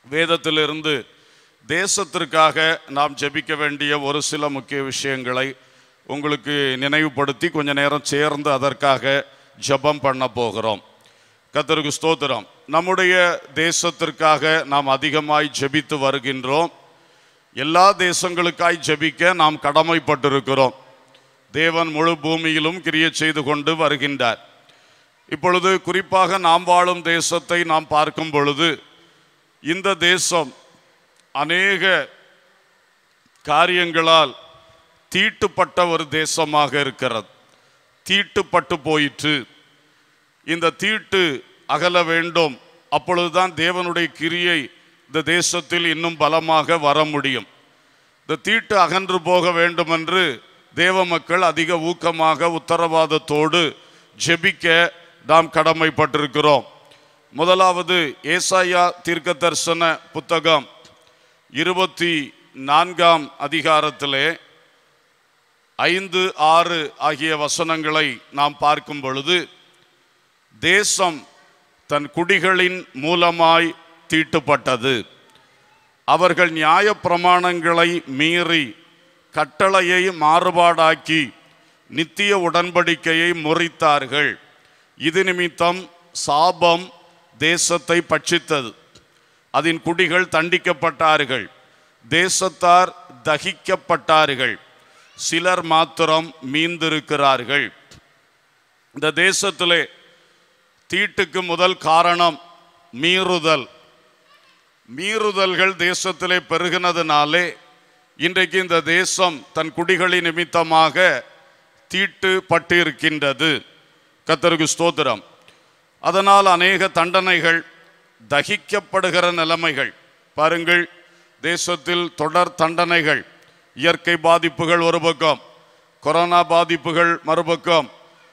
வேதத்திலிருந்து தேசத்திற்காக நாம் ஜெபிக்க வேண்டிய ஒரு சில முக்கிய விஷயங்களை உங்களுக்கு நினைவுபடுத்தி கொஞ்ச நேரம் சேர்ந்து அதற்காக ஜெபம் பண்ண போகிறோம். கர்த்தருக்கு ஸ்தோத்திரம். நம்முடைய தேசத்திற்காக நாம் அதிகமாய் ஜெபித்து வருகின்றோம். எல்லா தேசங்களுக்காய் ஜெபிக்க நாம் கடமைப்பட்டிருக்கிறோம். தேவன் முழு பூமியிலும் கிரியை செய்து கொண்டு வருகின்றார். இப்பொழுது குறிப்பாக நாம் வாழும் தேசத்தை நாம் பார்க்கும் பொழுது இந்த தேசம் அநேக காரியங்களால் தீட்டுப்பட்ட ஒரு தேசமாக இருக்கிறது. தீட்டுப்பட்டு போயிற்று. இந்த தீட்டு அகல வேண்டும். அப்பொழுதுதான் தேவனுடைய கிரியை இந்த தேசத்தில் இன்னும் பலமாக வர முடியும். இந்த தீட்டு அகன்று போக வேண்டும் என்று தேவ மக்கள் அதிக ஊக்கமாக உத்தரவாதத்தோடு ஜெபிக்க நாம் கடமைப்பட்டிருக்கிறோம். முதலாவது ஏசாயா தீர்க்கதரிசன புத்தகம் 24ஆம் அதிகாரத்திலே 5, 6 ஆகிய வசனங்களை நாம் பார்க்கும் பொழுது, தேசம் தன் குடிகளின் மூலமாய் தீட்டுப்பட்டது. அவர்கள் நியாய பிரமாணங்களை மீறி கட்டளையை மாறுபாடாக்கி நித்திய உடன்படிக்கையை முறித்தார்கள். இது நிமித்தம் சாபம் தேசத்தை பட்சித்தது. அதன் குடிகள் தண்டிக்கப்பட்டார்கள். தேசத்தார் தகிக்கப்பட்டார்கள். சிலர் மாத்திரம் மீந்திருக்கிறார்கள். இந்த தேசத்திலே தீட்டுக்கு முதல் காரணம் மீறுதல். மீறுதல்கள் தேசத்திலே பெருகினதுனாலே இன்றைக்கு இந்த தேசம் தன் குடிகளின் நிமித்தமாக தீட்டு பட்டு இருக்கின்றது. கர்த்தருக்கு ஸ்தோத்திரம். அதனால் அநேக தண்டனைகள், தகிக்கப்படுகிற நிலைமைகள் பாருங்கள். தேசத்தில் தொடர் தண்டனைகள், இயற்கை பாதிப்புகள் ஒரு பக்கம், கொரோனா பாதிப்புகள் மறுபக்கம்,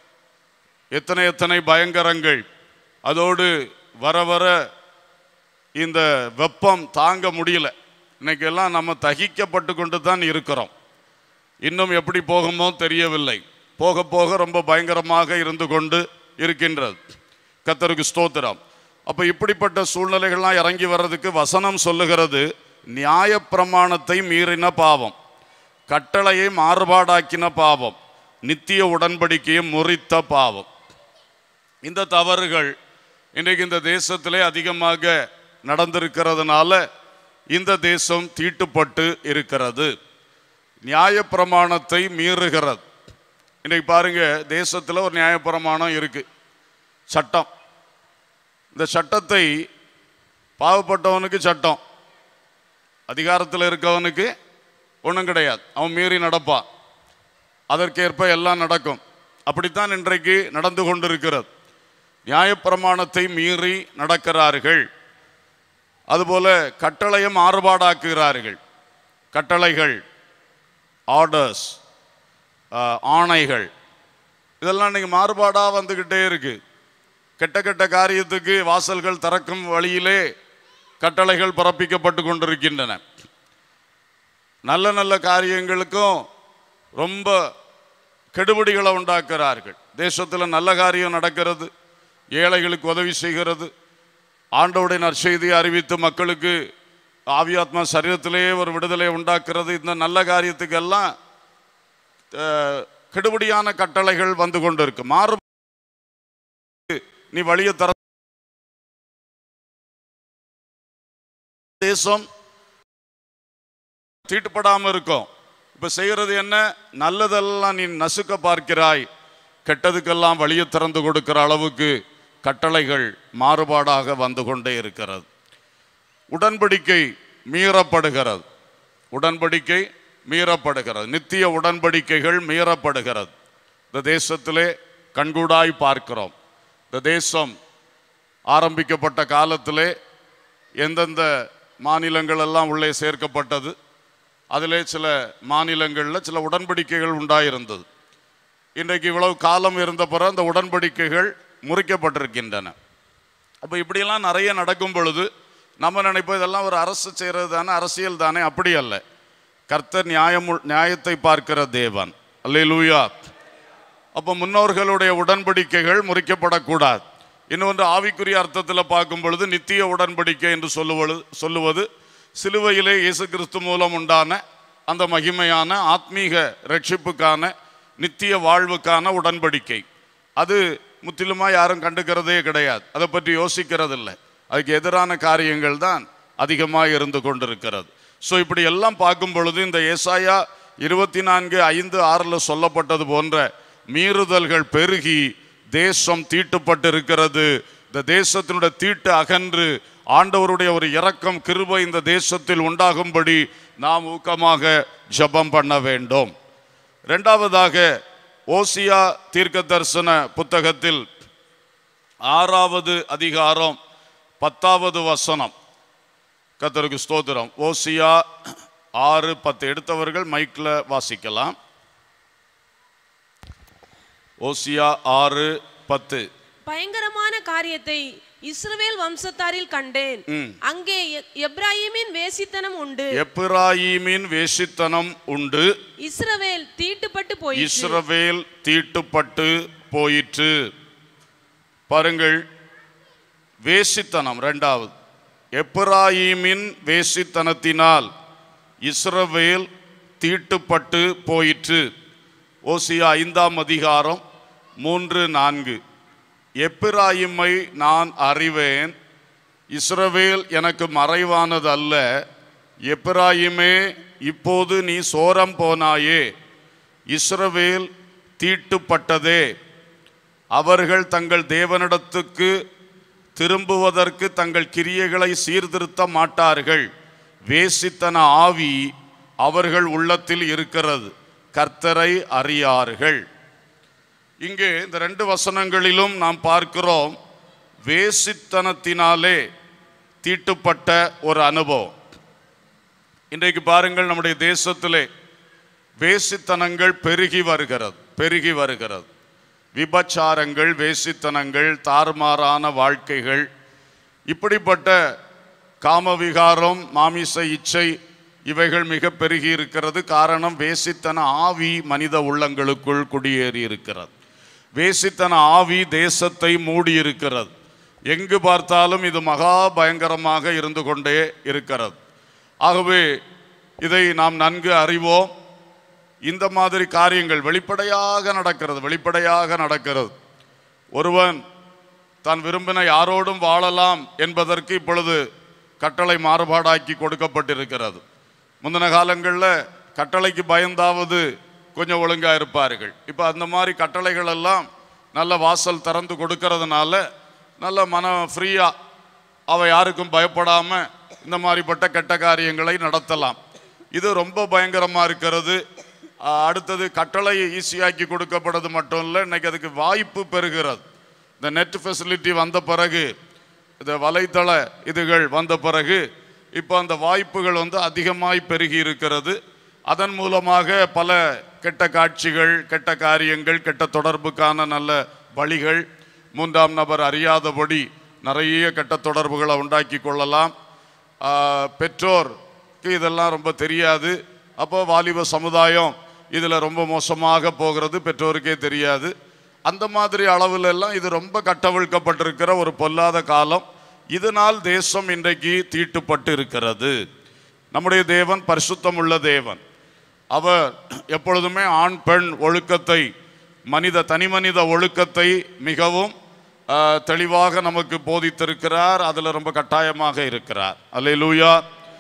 எத்தனை பயங்கரங்கள். அதோடு வர வர இந்த வெப்பம் தாங்க முடியல. இன்னைக்கெல்லாம் நம்ம தகிக்கப்பட்டு கொண்டு தான் இருக்கிறோம். இன்னும் எப்படி போகுமோ தெரியவில்லை. போக போக ரொம்ப பயங்கரமாக இருந்து கொண்டு இருக்கின்றது. கர்த்தருக்கு ஸ்தோத்திரம். அப்போ இப்படிப்பட்ட சூழ்நிலைகள்லாம் இறங்கி வர்றதுக்கு வசனம் சொல்லுகிறது, நியாய பிரமாணத்தை மீறின பாவம், கட்டளையை மாறுபாடாக்கின பாவம், நித்திய உடன்படிக்கையை முறித்த பாவம். இந்த தவறுகள் இன்றைக்கு இந்த தேசத்திலே அதிகமாக நடந்திருக்கிறதுனால இந்த தேசம் தீட்டுப்பட்டு இருக்கிறது. நியாய பிரமாணத்தை மீறுகிறது. இன்றைக்கு பாருங்க, தேசத்தில் ஒரு நியாய பிரமாணம் இருக்கு, சட்டம். இந்த சட்டத்தை பாவப்பட்டவனுக்கு சட்டம், அதிகாரத்தில் இருக்கவனுக்கு ஒன்றும் கிடையாது. அவன் மீறி நடப்பான். அதற்கேற்ப எல்லாம் நடக்கும். அப்படித்தான் இன்றைக்கு நடந்து கொண்டிருக்கிறது. நியாயப்பிரமாணத்தை மீறி நடக்கிறார்கள். அதுபோல கட்டளையை மாறுபாடாக்குகிறார்கள். கட்டளைகள், ஆர்டர்ஸ், ஆணைகள், இதெல்லாம் இன்னைக்கு மாறுபாடாக வந்துக்கிட்டே இருக்கு. கெட்ட கெட்ட காரியத்துக்கு வாசல்கள் திறக்கும் வழியிலே கட்டளைகள் பிறப்பிக்கப்பட்டு கொண்டிருக்கின்றன. நல்ல நல்ல காரியங்களுக்கும் ரொம்ப கெடுபிடிகளை உண்டாக்குறார்கள். தேசத்தில் நல்ல காரியம் நடக்கிறது, ஏழைகளுக்கு உதவி செய்கிறது, ஆண்டவருடைய நற்செய்தியை அறிவித்து மக்களுக்கு ஆவியாத்மா சரீரத்திலேயே ஒரு விடுதலை உண்டாக்குறது. இந்த நல்ல காரியத்துக்கெல்லாம் கெடுபிடியான கட்டளைகள் வந்து கொண்டு இருக்கு. மாறு நீ வழியை தர தேசம் தீட்டுப்படாம இருக்கும். இப்ப செய்யறது என்ன? நல்லதெல்லாம் நீ நசுக்க பார்க்கிறாய், கெட்டதுக்கெல்லாம் வழியை திறந்து கொடுக்கிற அளவுக்கு கட்டளைகள் மாறுபாடாக வந்து கொண்டே இருக்கிறது. உடன்படிக்கை மீறப்படுகிறது. உடன்படிக்கை மீறப்படுகிறது. நித்திய உடன்படிக்கைகள் மீறப்படுகிறது. இந்த தேசத்திலே கண்கூடாய் பார்க்கிறோம். இந்த தேசம் ஆரம்பிக்கப்பட்ட காலத்திலே எந்தெந்த மாநிலங்கள் எல்லாம் உள்ளே சேர்க்கப்பட்டது, அதிலே சில மாநிலங்களில் சில உடன்படிக்கைகள் உண்டாயிருந்தது. இன்றைக்கு இவ்வளவு காலம் இருந்த பிறகு அந்த உடன்படிக்கைகள் முறிக்கப்பட்டிருக்கின்றன. அப்போ இப்படியெல்லாம் நிறைய நடக்கும் பொழுது நம்ம நினைப்போம் இதெல்லாம் ஒரு அரசு செய்கிறது தானே, அரசியல் தானே. அப்படி அல்ல. கர்த்தர் நியாயத்தை பார்க்கிற தேவன். அல்லேலூயா. அப்போ முன்னோர்களுடைய உடன்படிக்கைகள் முறிக்கப்படக்கூடாது. இன்னொன்று ஆவிக்குரிய அர்த்தத்தில் பார்க்கும் பொழுது நித்திய உடன்படிக்கை என்று சொல்லுவது சிலுவையிலே இயேசு கிறிஸ்து மூலம் உண்டான அந்த மகிமையான ஆத்மீக ரட்சிப்புக்கான நித்திய வாழ்வுக்கான உடன்படிக்கை. அது முற்றிலுமாக யாரும் கண்டுக்கிறதே கிடையாது, அதை பற்றி யோசிக்கிறதில்லை. அதுக்கு எதிரான காரியங்கள் தான் அதிகமாக இருந்து கொண்டிருக்கிறது. ஸோ இப்படி எல்லாம் பார்க்கும் பொழுது இந்த ஏசாயா 24:5-6 சொல்லப்பட்டது போன்ற மீறுதல்கள் பெருகி தேசம் தீட்டுப்பட்டிருக்கிறது. இந்த தேசத்தினுடைய தீட்டு அகன்று ஆண்டவருடைய ஒரு இரக்கம் கிருபை இந்த தேசத்தில் உண்டாகும்படி நாம் ஊக்கமாக ஜெபம் பண்ண வேண்டும். இரண்டாவதாக ஓசியா தீர்க்க தரிசன புத்தகத்தில் 6வது அதிகாரம் 10வது வசனம். கர்த்தருக்கு ஸ்தோத்திரம். ஓசியா 6:10 எடுத்தவர்கள் மைக்கில் வாசிக்கலாம். ஓசியா 6:10. பயங்கரமான காரியத்தை இஸ்ரவேல் வம்சத்தாரில் கண்டேன். அங்கே எப்பிராயீமின் வேசித்தனம் உண்டு. எப்பிராயீமின் வேசித்தனம் உண்டு. இஸ்ரவேல் தீட்டுப்பட்டு போயிற்று. இஸ்ரவேல் தீட்டுப்பட்டு போயிற்று. பாருங்கள், வேசித்தனம் இரண்டாவது. எப்பிராயீமின் வேசித்தனத்தினால் இஸ்ரவேல் தீட்டுப்பட்டு போயிற்று. ஓசியா 5ஆம் அதிகாரம் 3-4. எப்பிராயிமை நான் அறிவேன், இஸ்ரவேல் எனக்கு மறைவானது அல்ல. எப்பிராயிமே, இப்போது நீ சோரம் போனாயே. இஸ்ரவேல் தீட்டுப்பட்டதே. அவர்கள் தங்கள் தேவனிடத்துக்கு திரும்புவதற்கு தங்கள் கிரியைகளை சீர்திருத்த மாட்டார்கள். வேசித்தன ஆவி அவர்கள் உள்ளத்தில் இருக்கிறது, கர்த்தரை அறியார்கள். இங்கே இந்த 2 வசனங்களிலும் நாம் பார்க்கிறோம் வேசித்தனத்தினாலே தீட்டுப்பட்ட ஒரு அனுபவம். இன்றைக்கு பாருங்கள், நம்முடைய தேசத்திலே வேசித்தனங்கள் பெருகி வருகிறது. விபச்சாரங்கள், வேசித்தனங்கள், தாறுமாறான வாழ்க்கைகள், இப்படிப்பட்ட காமவிகாரம், மாமிச இச்சை இவைகள் மிக பெருகி இருக்கிறது. காரணம், வேசித்தன ஆவி மனித உள்ளங்களுக்குள் குடியேறி இருக்கிறது. வேசித்தன ஆவி தேசத்தை மூடி இருக்கிறது. எங்கு பார்த்தாலும் இது மகா பயங்கரமாக இருந்து கொண்டே இருக்கிறது. ஆகவே இதை நாம் நன்கு அறிவோம். இந்த மாதிரி காரியங்கள் வெளிப்படையாக நடக்கிறது. ஒருவன் தான் விரும்பின யாரோடும் வாழலாம் என்பதற்கு இப்பொழுது கட்டளை மாறுபாடாக்கி கொடுக்கப்பட்டிருக்கிறது. முந்தின காலங்களில் கட்டளைக்கு பயந்தாவது கொஞ்சம் ஒழுங்காக இருப்பார்கள். இப்போ அந்த மாதிரி கட்டளைகள் எல்லாம் நல்ல வாசல் திறந்து கொடுக்கறதுனால நல்ல மனம் ஃப்ரீயாக அவ யாருக்கும் பயப்படாமல் இந்த மாதிரிப்பட்ட கெட்ட காரியங்களை நடத்தலாம். இது ரொம்ப பயங்கரமாக இருக்கிறது. அடுத்தது, கட்டளை ஈஸியாக்கி கொடுக்கப்படுறது மட்டும் இல்லை, இன்னைக்கு அதுக்கு வாய்ப்பு பெறுகிறது. இந்த நெட் ஃபெசிலிட்டி வந்த பிறகு, இந்த வலைத்தள இதுகள் வந்த பிறகு இப்போ அந்த வாய்ப்புகள் அதிகமாய் பெருகி இருக்கிறது. அதன் மூலமாக பல கெட்ட காட்சிகள், கெட்ட காரியங்கள், கெட்ட தொடர்புக்கான நல்ல வழிகள், 3ஆம் நபர் அறியாதபடி நிறைய கெட்ட தொடர்புகளை உண்டாக்கி கொள்ளலாம். பெற்றோருக்கு இதெல்லாம் ரொம்ப தெரியாது. அப்போ வாலிப சமுதாயம் இதில் ரொம்ப மோசமாக போகிறது, பெற்றோருக்கே தெரியாது. அந்த மாதிரி அளவில் எல்லாம் இது ரொம்ப கட்டவிழ்க்கப்பட்டிருக்கிற ஒரு பொல்லாத காலம். இதனால் தேசம் இன்றைக்கு தீட்டுப்பட்டு இருக்கிறது. நம்முடைய தேவன் பரிசுத்தம் உள்ள தேவன். அவர் எப்பொழுதுமே ஆண் பெண் ஒழுக்கத்தை, தனிமனித ஒழுக்கத்தை மிகவும் தெளிவாக நமக்கு போதித்திருக்கிறார். அதில் ரொம்ப கட்டாயமாக இருக்கிறார். அல்லேலூயா.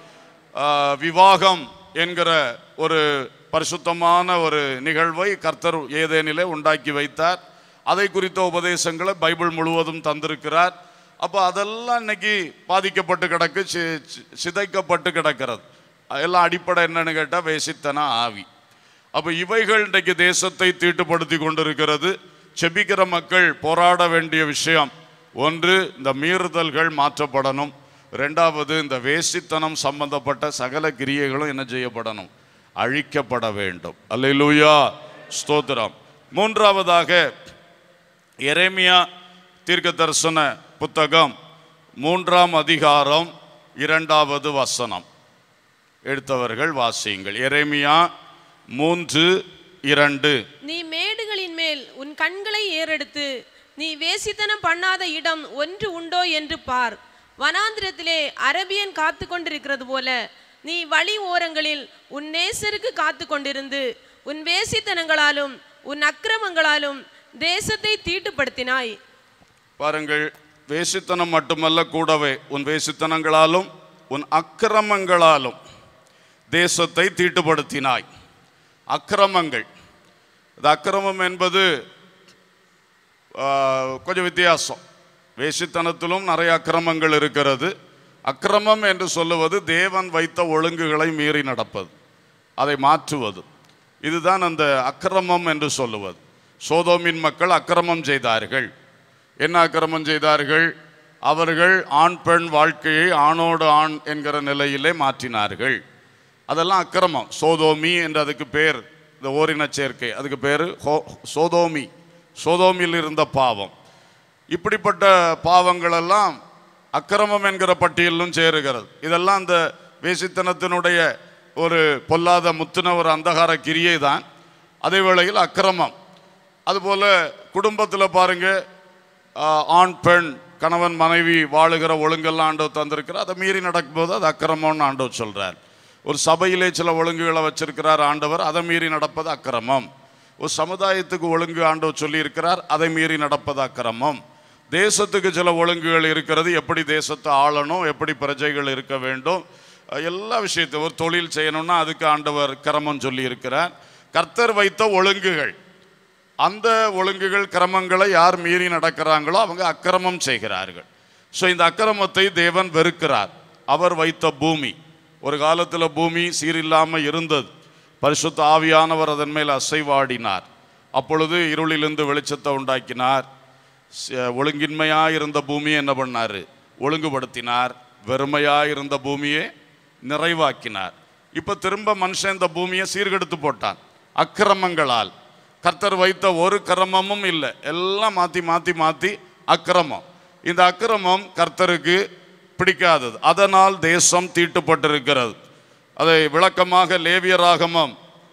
விவாகம் என்கிற ஒரு பரிசுத்தமான ஒரு நிகழ்வை கர்த்தர் ஏதேனிலே உண்டாக்கி வைத்தார். அதை குறித்த உபதேசங்களை பைபிள் முழுவதும் தந்திருக்கிறார். அப்போ அதெல்லாம் இன்னைக்கு பாதிக்கப்பட்டு கிடக்கு, சிதைக்கப்பட்டு கிடக்கிறது. எல்லாம் அடிப்படை என்னன்னு கேட்டால் வேசித்தன ஆவி. அப்போ இவைகள் இன்றைக்கு தேசத்தை தீட்டுப்படுத்தி கொண்டிருக்கிறது. செபிக்கிற மக்கள் போராட வேண்டிய விஷயம், ஒன்று, இந்த மீறுதல்கள் மாற்றப்படணும். ரெண்டாவது, இந்த வேசித்தனம் சம்பந்தப்பட்ட சகல கிரியைகளும் என்ன செய்யப்படணும்? அழிக்கப்பட வேண்டும். அல்லேலூயா, ஸ்தோத்திரம். மூன்றாவதாக எரேமியா தீர்க்க தரிசன புத்தகம் 3ஆம் அதிகாரம் 2வது வசனம். எடுத்தவர்கள் வாசியுங்கள். எரேமியா 3:2. நீ மேடுகளின் மேல் உன் கண்களை ஏறெடுத்து நீ வேசித்தனம் பண்ணாத இடம் ஒன்று உண்டோ என்று பார். வனாந்திரத்திலே அரபியன் காத்து கொண்டிருக்கிறது போல நீ வழி ஓரங்களில் உன் நேசருக்கு காத்து கொண்டிருந்து உன் வேசித்தனங்களாலும் உன் அக்கிரமங்களாலும் தேசத்தை தீட்டுப்படுத்தினாய். பாருங்கள், வேசித்தனம் மட்டுமல்ல, கூடவே உன் வேசித்தனங்களாலும் உன் அக்கிரமங்களாலும் தேசத்தை தீட்டுப்படுத்தினாய். அக்கிரமங்கள், இந்த அக்கிரமம் என்பது கொஞ்சம் வித்தியாசம். வேசித்தனத்திலும் நிறைய அக்கிரமங்கள் இருக்கிறது. அக்கிரமம் என்று சொல்லுவது தேவன் வைத்த ஒழுங்குகளை மீறி நடப்பது, அதை மாற்றுவது. இதுதான் அந்த அக்கிரமம் என்று சொல்லுவது. சோதோமின் மக்கள் அக்கிரமம் செய்தார்கள். என்ன அக்கிரமம் செய்தார்கள்? அவர்கள் ஆண் பெண் வாழ்க்கையை ஆணோடு ஆண் என்கிற நிலையிலே மாற்றினார்கள். அதெல்லாம் அக்கிரமம். சோதோமி என்று அதுக்கு பேர், இந்த ஓரின சேர்க்கை, அதுக்கு பேர் சோதோமி. சோதோமில் இருந்த பாவம். இப்படிப்பட்ட பாவங்களெல்லாம் அக்கிரமம் என்கிற பட்டியலும் சேருகிறது. இதெல்லாம் அந்த வேசித்தனத்தினுடைய ஒரு பொல்லாத முத்தின ஒரு அந்தகார கிரியை தான். அதே வேளையில் அக்கிரமம். அதுபோல் குடும்பத்தில் பாருங்க, ஆண் பெண் கணவன் மனைவி வாழுகிற ஒழுங்கெல்லாம் ஆண்டவர் தந்திருக்கிறார். அதை மீறி நடக்கும்போது அது அக்கிரமம்னு ஆண்டவர் சொல்கிறார். ஒரு சபையிலே சில ஒழுங்குகளை வச்சிருக்கிறார் ஆண்டவர், அதை மீறி நடப்பது அக்கிரமம். ஒரு சமுதாயத்துக்கு ஒழுங்கு ஆண்டவர் சொல்லி இருக்கிறார், அதை மீறி நடப்பது அக்கிரமம். தேசத்துக்கு சில ஒழுங்குகள் இருக்கிறது, எப்படி தேசத்தை ஆளணும், எப்படி பிரஜைகள் இருக்க வேண்டும், எல்லா விஷயத்தையும் ஒரு தொழில் செய்யணும்னா அதுக்கு ஆண்டவர் கிரமம் சொல்லி இருக்கிறார். கர்த்தர் வைத்த ஒழுங்குகள், அந்த ஒழுங்குகள் கிரமங்களை யார் மீறி நடக்கிறாங்களோ அவங்க அக்கிரமம் செய்கிறார்கள். ஸோ இந்த அக்கிரமத்தை தேவன் வெறுக்கிறார். அவர் வைத்த பூமி, ஒரு காலத்தில் பூமி சீரில்லாமல் இருந்தது. பரிசுத்த ஆவியானவர் அதன் மேல் அசைவாடினார். அப்பொழுது இருளிலிருந்து வெளிச்சத்தை உண்டாக்கினார். ஒழுங்கின்மையாக இருந்த பூமியை என்ன பண்ணார்? ஒழுங்குபடுத்தினார். வெறுமையாக இருந்த பூமியை நிறைவாக்கினார். இப்போ திரும்ப மனுஷன் இந்த பூமியை சீர்கெடுத்து போட்டான் அக்கிரமங்களால். கர்த்தர் வைத்த ஒரு கிரமமும் இல்லை, எல்லாம் மாற்றி மாற்றி மாற்றி அக்கிரமம். இந்த அக்கிரமம் கர்த்தருக்கு பிடிக்காதது. அதனால் தேசம் தீட்டுப்பட்டிருக்கிறது. அதை விளக்கமாக லேவியராகமம்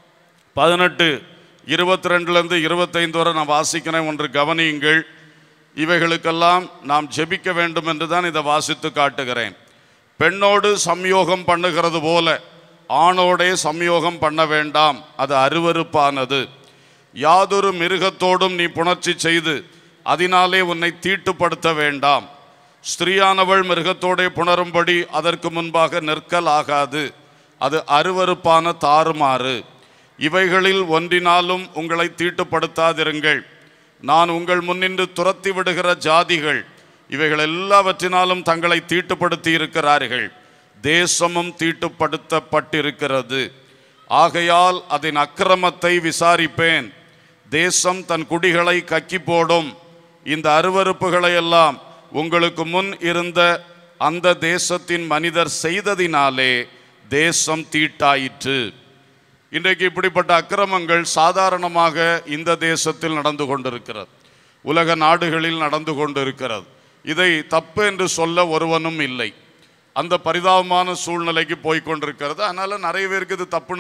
18:22-25 வரை நான் வாசிக்கிறேன். ஒன்று கவனியுங்கள். இவைகளுக்கெல்லாம் நாம் ஜெபிக்க வேண்டும் என்று தான் இதை வாசித்து காட்டுகிறேன். பெண்ணோடு சம்யோகம் பண்ணுகிறது போல ஆணோடே சம்யோகம் பண்ண வேண்டாம், அது அருவருப்பானது. யாதொரு மிருகத்தோடும் நீ புணர்ச்சி செய்து அதனாலே உன்னை தீட்டுப்படுத்த வேண்டாம். ஸ்திரீயானவள் மிருகத்தோடே புணரும்படி அதற்கு முன்பாக நிற்கல் ஆகாது, அது அருவருப்பான தாறுமாறு. இவைகளில் ஒன்றினாலும் உங்களை தீட்டுப்படுத்தாதிருங்கள். நான் உங்கள் முன்னின்று துரத்தி விடுகிற ஜாதிகள் இவைகள் எல்லாவற்றினாலும் தங்களை தீட்டுப்படுத்தி இருக்கிறார்கள். தேசமும் தீட்டுப்படுத்தப்பட்டிருக்கிறது. ஆகையால் அதன் அக்கிரமத்தை விசாரிப்பேன். தேசம் தன் குடிகளை கக்கி போடும். இந்த அருவருப்புகளை எல்லாம் உங்களுக்கு முன் இருந்த அந்த தேசத்தின் மனிதர் செய்ததினாலே தேசம் தீட்டாயிற்று. இன்றைக்கு இப்படிப்பட்ட அக்கிரமங்கள் சாதாரணமாக இந்த தேசத்தில் நடந்து கொண்டிருக்கிறது, உலக நாடுகளில் நடந்து கொண்டிருக்கிறது. இதை தப்பு என்று சொல்ல ஒருவனும் இல்லை. அந்த பரிதாபமான சூழ்நிலைக்கு போய்கொண்டிருக்கிறது. அதனால நிறைய பேருக்கு இது தப்புன்னு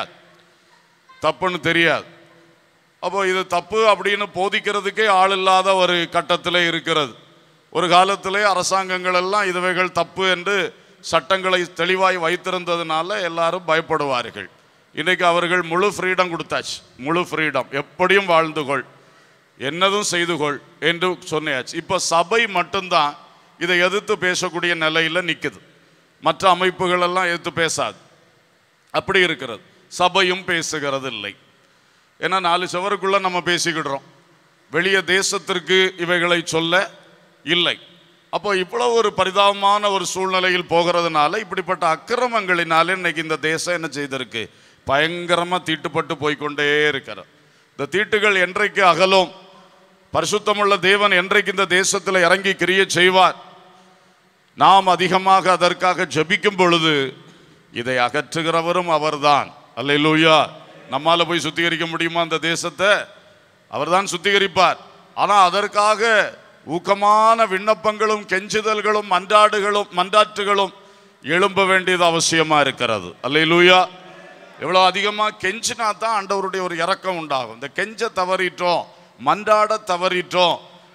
தெரியாது. அப்போ இது தப்பு அப்படின்னு போதிக்கிறதுக்கே ஆள் இல்லாத ஒரு கட்டத்தில் இருக்கிறது. ஒரு காலத்திலே அரசாங்கங்கள் எல்லாம் இதுவைகள் தப்பு என்று சட்டங்களை தெளிவாய் வைத்திருந்ததுனால எல்லாரும் பயப்படுவார்கள். இன்றைக்கு அவர்கள் முழு ஃப்ரீடம் கொடுத்தாச்சு. முழு ஃப்ரீடம், எப்படியும் வாழ்ந்துகொள், என்னதும் செய்துகொள் என்று சொன்னாச்சு. இப்போ சபை மட்டும்தான் இதை எதிர்த்து பேசக்கூடிய நிலையில் நிற்குது. மற்ற அமைப்புகள் எல்லாம் எதிர்த்து பேசாது. அப்படி இருக்கிறது. சபையும் பேசுகிறது இல்லை. ஏன்னா 4 சுவருக்குள்ள நம்ம பேசிக்கிடுறோம், வெளியே தேசத்திற்கு இவைகளை சொல்ல இல்லை. அப்போ இவ்வளவு ஒரு பரிதாபமான ஒரு சூழ்நிலையில் போகிறதுனால இப்படிப்பட்ட அக்கிரமங்களினாலே இன்னைக்கு இந்த தேசம் என்ன செய்திருக்கு? பயங்கரமாக தீட்டுப்பட்டு போய்கொண்டே இருக்கிறது. இந்த தீட்டுகள் என்றைக்கு அகலும்? பரிசுத்தமுள்ள தேவன் என்றைக்கு இந்த தேசத்தில் இறங்கி கிரியை செய்வார்? நாம் அதிகமாக அதற்காக ஜெபிக்கும் பொழுது இதை அகற்றுகிறவரும் அவர்தான். அல்லேலூயா. நம்மால போய் சுத்திகரிக்க முடியுமா அந்த தேசத்தை? அவர்தான் சுத்திகரிப்பார். ஆனால் அதற்காக ஊக்கமான விண்ணப்பங்களும் கெஞ்சுதல்களும் மன்றாட்டுகளும் எழும்ப வேண்டியது அவசியமா இருக்கிறது. அல்லேலூயா. எவ்வளோ அதிகமாக கெஞ்சினா தான் ஆண்டவருடைய ஒரு இரக்கம் உண்டாகும். இந்த கெஞ்ச தவறிட்டோம், மன்றாட தவறிட்டோம்,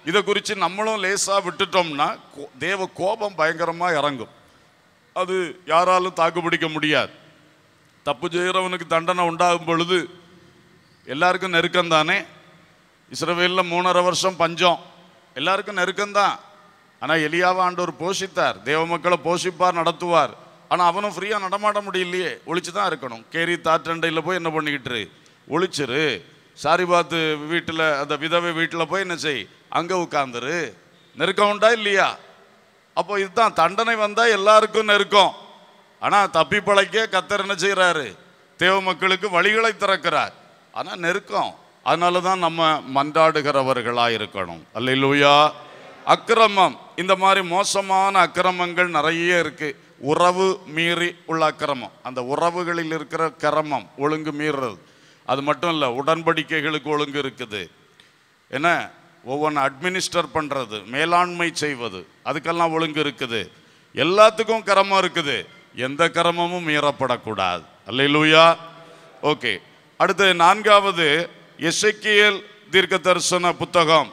இதை குறித்து நம்மளும் லேசாக விட்டுட்டோம்னா தேவ கோபம் பயங்கரமாக இறங்கும். அது யாராலும் தாக்குப்பிடிக்க முடியாது. தப்பு செய்கிறவனுக்கு தண்டனை உண்டாகும் பொழுது எல்லாருக்கும் நெருக்கம் தானே. இஸ்ரவேலில் 3.5 வருஷம் பஞ்சம், எல்லாருக்கும் நெருக்கம்தான். ஆனால் எலியாவை ஆண்டவர் போஷித்தார், தேவ மக்களை போஷிப்பார், நடத்துவார். ஆனால் அவனும் ஃப்ரீயாக நடமாட முடியலையே, ஒழிச்சு தான் இருக்கணும். கேரி தாற்றண்டையில் போய் என்ன பண்ணிக்கிட்டு ஒழிச்சிரு. சாரிபாத்து வீட்டில், அந்த விதவை வீட்டில் போய் என்ன செய், அங்கே உட்காந்துரு. நெருக்கம் உண்டா இல்லையா? அப்போ இதுதான் தண்டனை வந்தால் எல்லாருக்கும் நெருக்கம். ஆனால் தப்பி பழைக்க கர்த்தர் என்ன செய்கிறாரு, தேவ மக்களுக்கு வழிகளை திறக்கிறார். ஆனால் நெருக்கம். அதனால தான் நம்ம மன்றாடுகிறவர்களாக இருக்கணும். அல்லேலூயா. அக்கிரமம், இந்த மாதிரி மோசமான அக்கிரமங்கள் நிறைய இருக்கு. உறவு மீறி உள்ள அக்கிரமம், அந்த உறவுகளில் இருக்கிற கிரமம், ஒழுங்கு மீறுறது. அது மட்டும் இல்லை, உடன்படிக்கைகளுக்கு ஒழுங்கு இருக்குது. என்ன, ஒவ்வொன்று அட்மினிஸ்டர் பண்ணுறது, மேலாண்மை செய்வது, அதுக்கெல்லாம் ஒழுங்கு இருக்குது. எல்லாத்துக்கும் கிரமம் இருக்குது. எந்த கிரமமும் மீறப்படக்கூடாது. அல்லேலூயா. ஓகே, அடுத்து 4வது எசேக்கியேல் தீர்க்க தரிசன புத்தகம்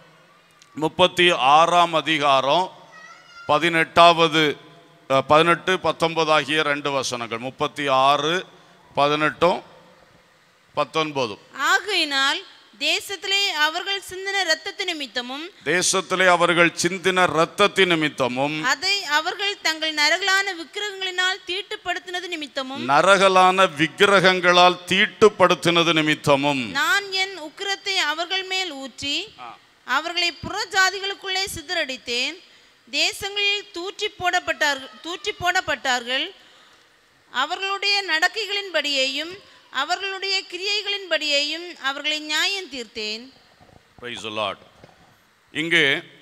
36ஆம் அதிகாரம் 18, 19 ஆகிய 2 வசனங்கள். 36, 18, 19. ஆகையினால் தேசத்திலே அவர்கள் சிந்தின இரத்தத்து நிமித்தமும், தேசத்திலே அவர்கள் சிந்தின இரத்தத்து நிமித்தமும், அதை அவர்கள் தங்கள் நரகலான விக்கிரகங்களினால் தீட்டுப்படுத்தினது நிமித்தமும், நரகலான விக்கிரகங்களால் தீட்டுப்படுத்தினது நிமித்தமும், நான் என் உக்கிரத்தை அவர்கள் மேல் ஊற்றி அவர்களை புற ஜாதிகளுக்குள்ளே சிதறடித்தேன். தேசங்களில் தூற்றி போடப்பட்டார்கள். அவர்களுடைய நடக்கைகளின்படியேயும் அவர்களுடைய கிரியைகளின்படியேயும் அவர்களை நியாயம் தீர்த்தேன். Praise the Lord. இங்கு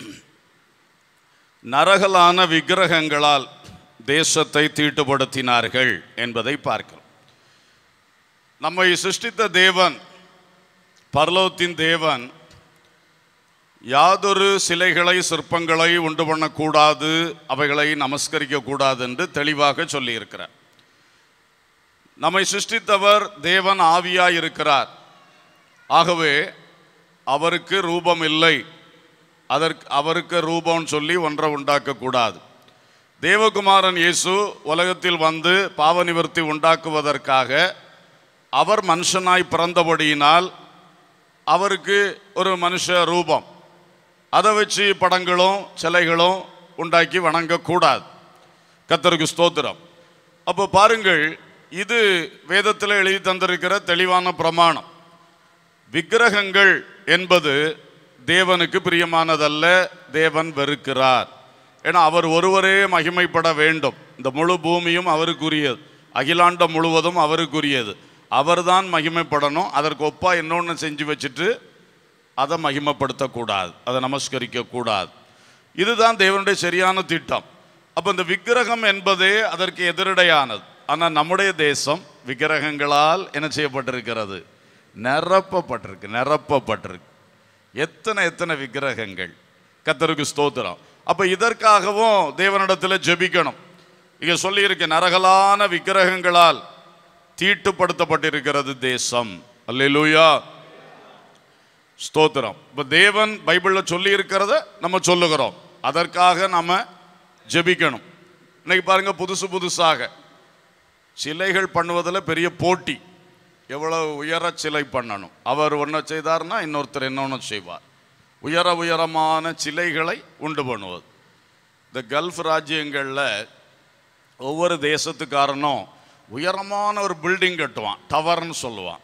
நரகலான விக்கிரகங்களால் தேசத்தை தீட்டுப்படுத்தினார்கள் என்பதை பார்க்கிறோம். நம்மை சிருஷ்டித்த தேவன், பரலோகத்தின் தேவன், யாதொரு சிலைகளை, சிற்பங்களை உண்டு பண்ணக்கூடாது, அவைகளை நமஸ்கரிக்க கூடாது என்று தெளிவாக சொல்லியிருக்கிறார். நம்மை சிருஷ்டித்தவர் தேவன் ஆவியாய் இருக்கிறார். ஆகவே அவருக்கு ரூபம் இல்லை, அவருக்கு ரூபம் சொல்லி ஒன்றை உண்டாக்கக்கூடாது. தேவகுமாரன் இயேசு உலகத்தில் வந்து பாவ நிவர்த்தி உண்டாக்குவதற்காக அவர் மனுஷனாய் பிறந்தபடியினால் அவருக்கு ஒரு மனுஷ ரூபம், அதை வச்சு படங்களும் சிலைகளும் உண்டாக்கி வணங்கக்கூடாது. கர்த்தருக்கு ஸ்தோத்திரம். அப்போ பாருங்கள், இது வேதத்தில் எழுதி தந்திருக்கிற தெளிவான பிரமாணம். விக்கிரகங்கள் என்பது தேவனுக்கு பிரியமானதல்ல, தேவன் வெறுக்கிறார். ஏன்னா அவர் ஒருவரே மகிமைப்பட வேண்டும். இந்த முழு பூமியும் அவருக்குரியது, அகிலாண்டம் முழுவதும் அவருக்குரியது. அவர்தான் மகிமைப்படணும். அதற்கு ஒப்பா இன்னொன்று செஞ்சு வச்சுட்டு அதை மகிமைப்படுத்தக்கூடாது, அதை நமஸ்கரிக்க கூடாது. இதுதான் தேவனுடைய சரியான திட்டம். அப்போ இந்த விக்கிரகம் என்பதே அதற்கு எதிரடையானது. ஆனால் நம்முடைய தேசம் விக்கிரகங்களால் என்ன செய்யப்பட்டிருக்கிறது? நிரப்பப்பட்டிருக்கு. எத்தனை விக்கிரகங்கள்! கர்த்தருக்கு ஸ்தோத்திரம். அப்போ இதற்காகவும் தேவனிடத்தில் ஜெபிக்கணும். இங்கே சொல்லியிருக்கு, நரகலான விக்கிரகங்களால் தீட்டுப்படுத்தப்பட்டிருக்கிறது தேசம். அல்லேலூயா, ஸ்தோத்திரம். இப்போ தேவன் பைபிளில் சொல்லி இருக்கிறத நம்ம சொல்லுகிறோம், அதற்காக நம்ம ஜெபிக்கணும். இன்னைக்கு பாருங்க, புதுசாக சிலைகள் பண்ணுவதில் பெரிய போட்டி. எவ்வளவு உயர சிலை பண்ணணும், அவர் ஒன்றை செய்தார்னா இன்னொருத்தர் இன்னொன்று செய்வார். உயரமான சிலைகளை உண்டு பண்ணுவது. இந்த கல்ஃப் ராஜ்யங்களில் ஒவ்வொரு தேசத்துக்காரனும் உயரமான ஒரு பில்டிங் கட்டுவான், டவர்னு சொல்லுவான்.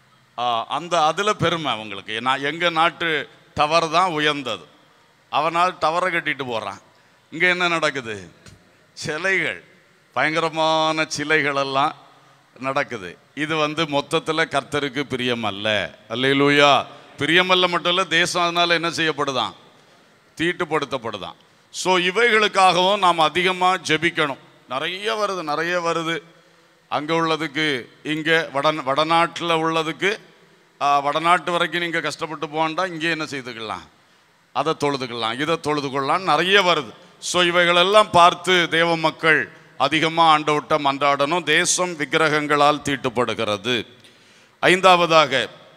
அதில் பெருமை அவங்களுக்கு. எங்கள் நாட்டு டவர் தான் உயர்ந்தது, அவனால் டவரை கட்டிட்டு போகிறான். இங்கே என்ன நடக்குது? சிலைகள், பயங்கரமான சிலைகளெல்லாம் நடக்குது. இது மொத்தத்தில் கர்த்தருக்கு பிரியமல்ல. அல்லேலூயா. பிரியமல்ல மட்டும் இல்லை, தேசம் அதனால் என்ன செய்யப்படுதான்? தீட்டுப்படுத்தப்படுதான். ஸோ இவைகளுக்காகவும் நாம் அதிகமாக ஜெபிக்கணும். நிறைய வருது. அங்கே உள்ளதுக்கு இங்கே வடநாட்டில் உள்ளதுக்கு வடநாட்டு வரைக்கும் நீங்கள் கஷ்டப்பட்டு போகண்டா, இங்கே என்ன செய்துக்கலாம்? அதை தொழுதுக்கலாம், இதை தொழுது கொள்ளலாம், நிறைய வருது. ஸோ இவைகளெல்லாம் பார்த்து தேவ மக்கள் அதிகமாக ஆண்டவர்ட்ட மன்றாடணும். தேசம் விக்கிரகங்களால் தீட்டுப்படுகிறது. 5வதாக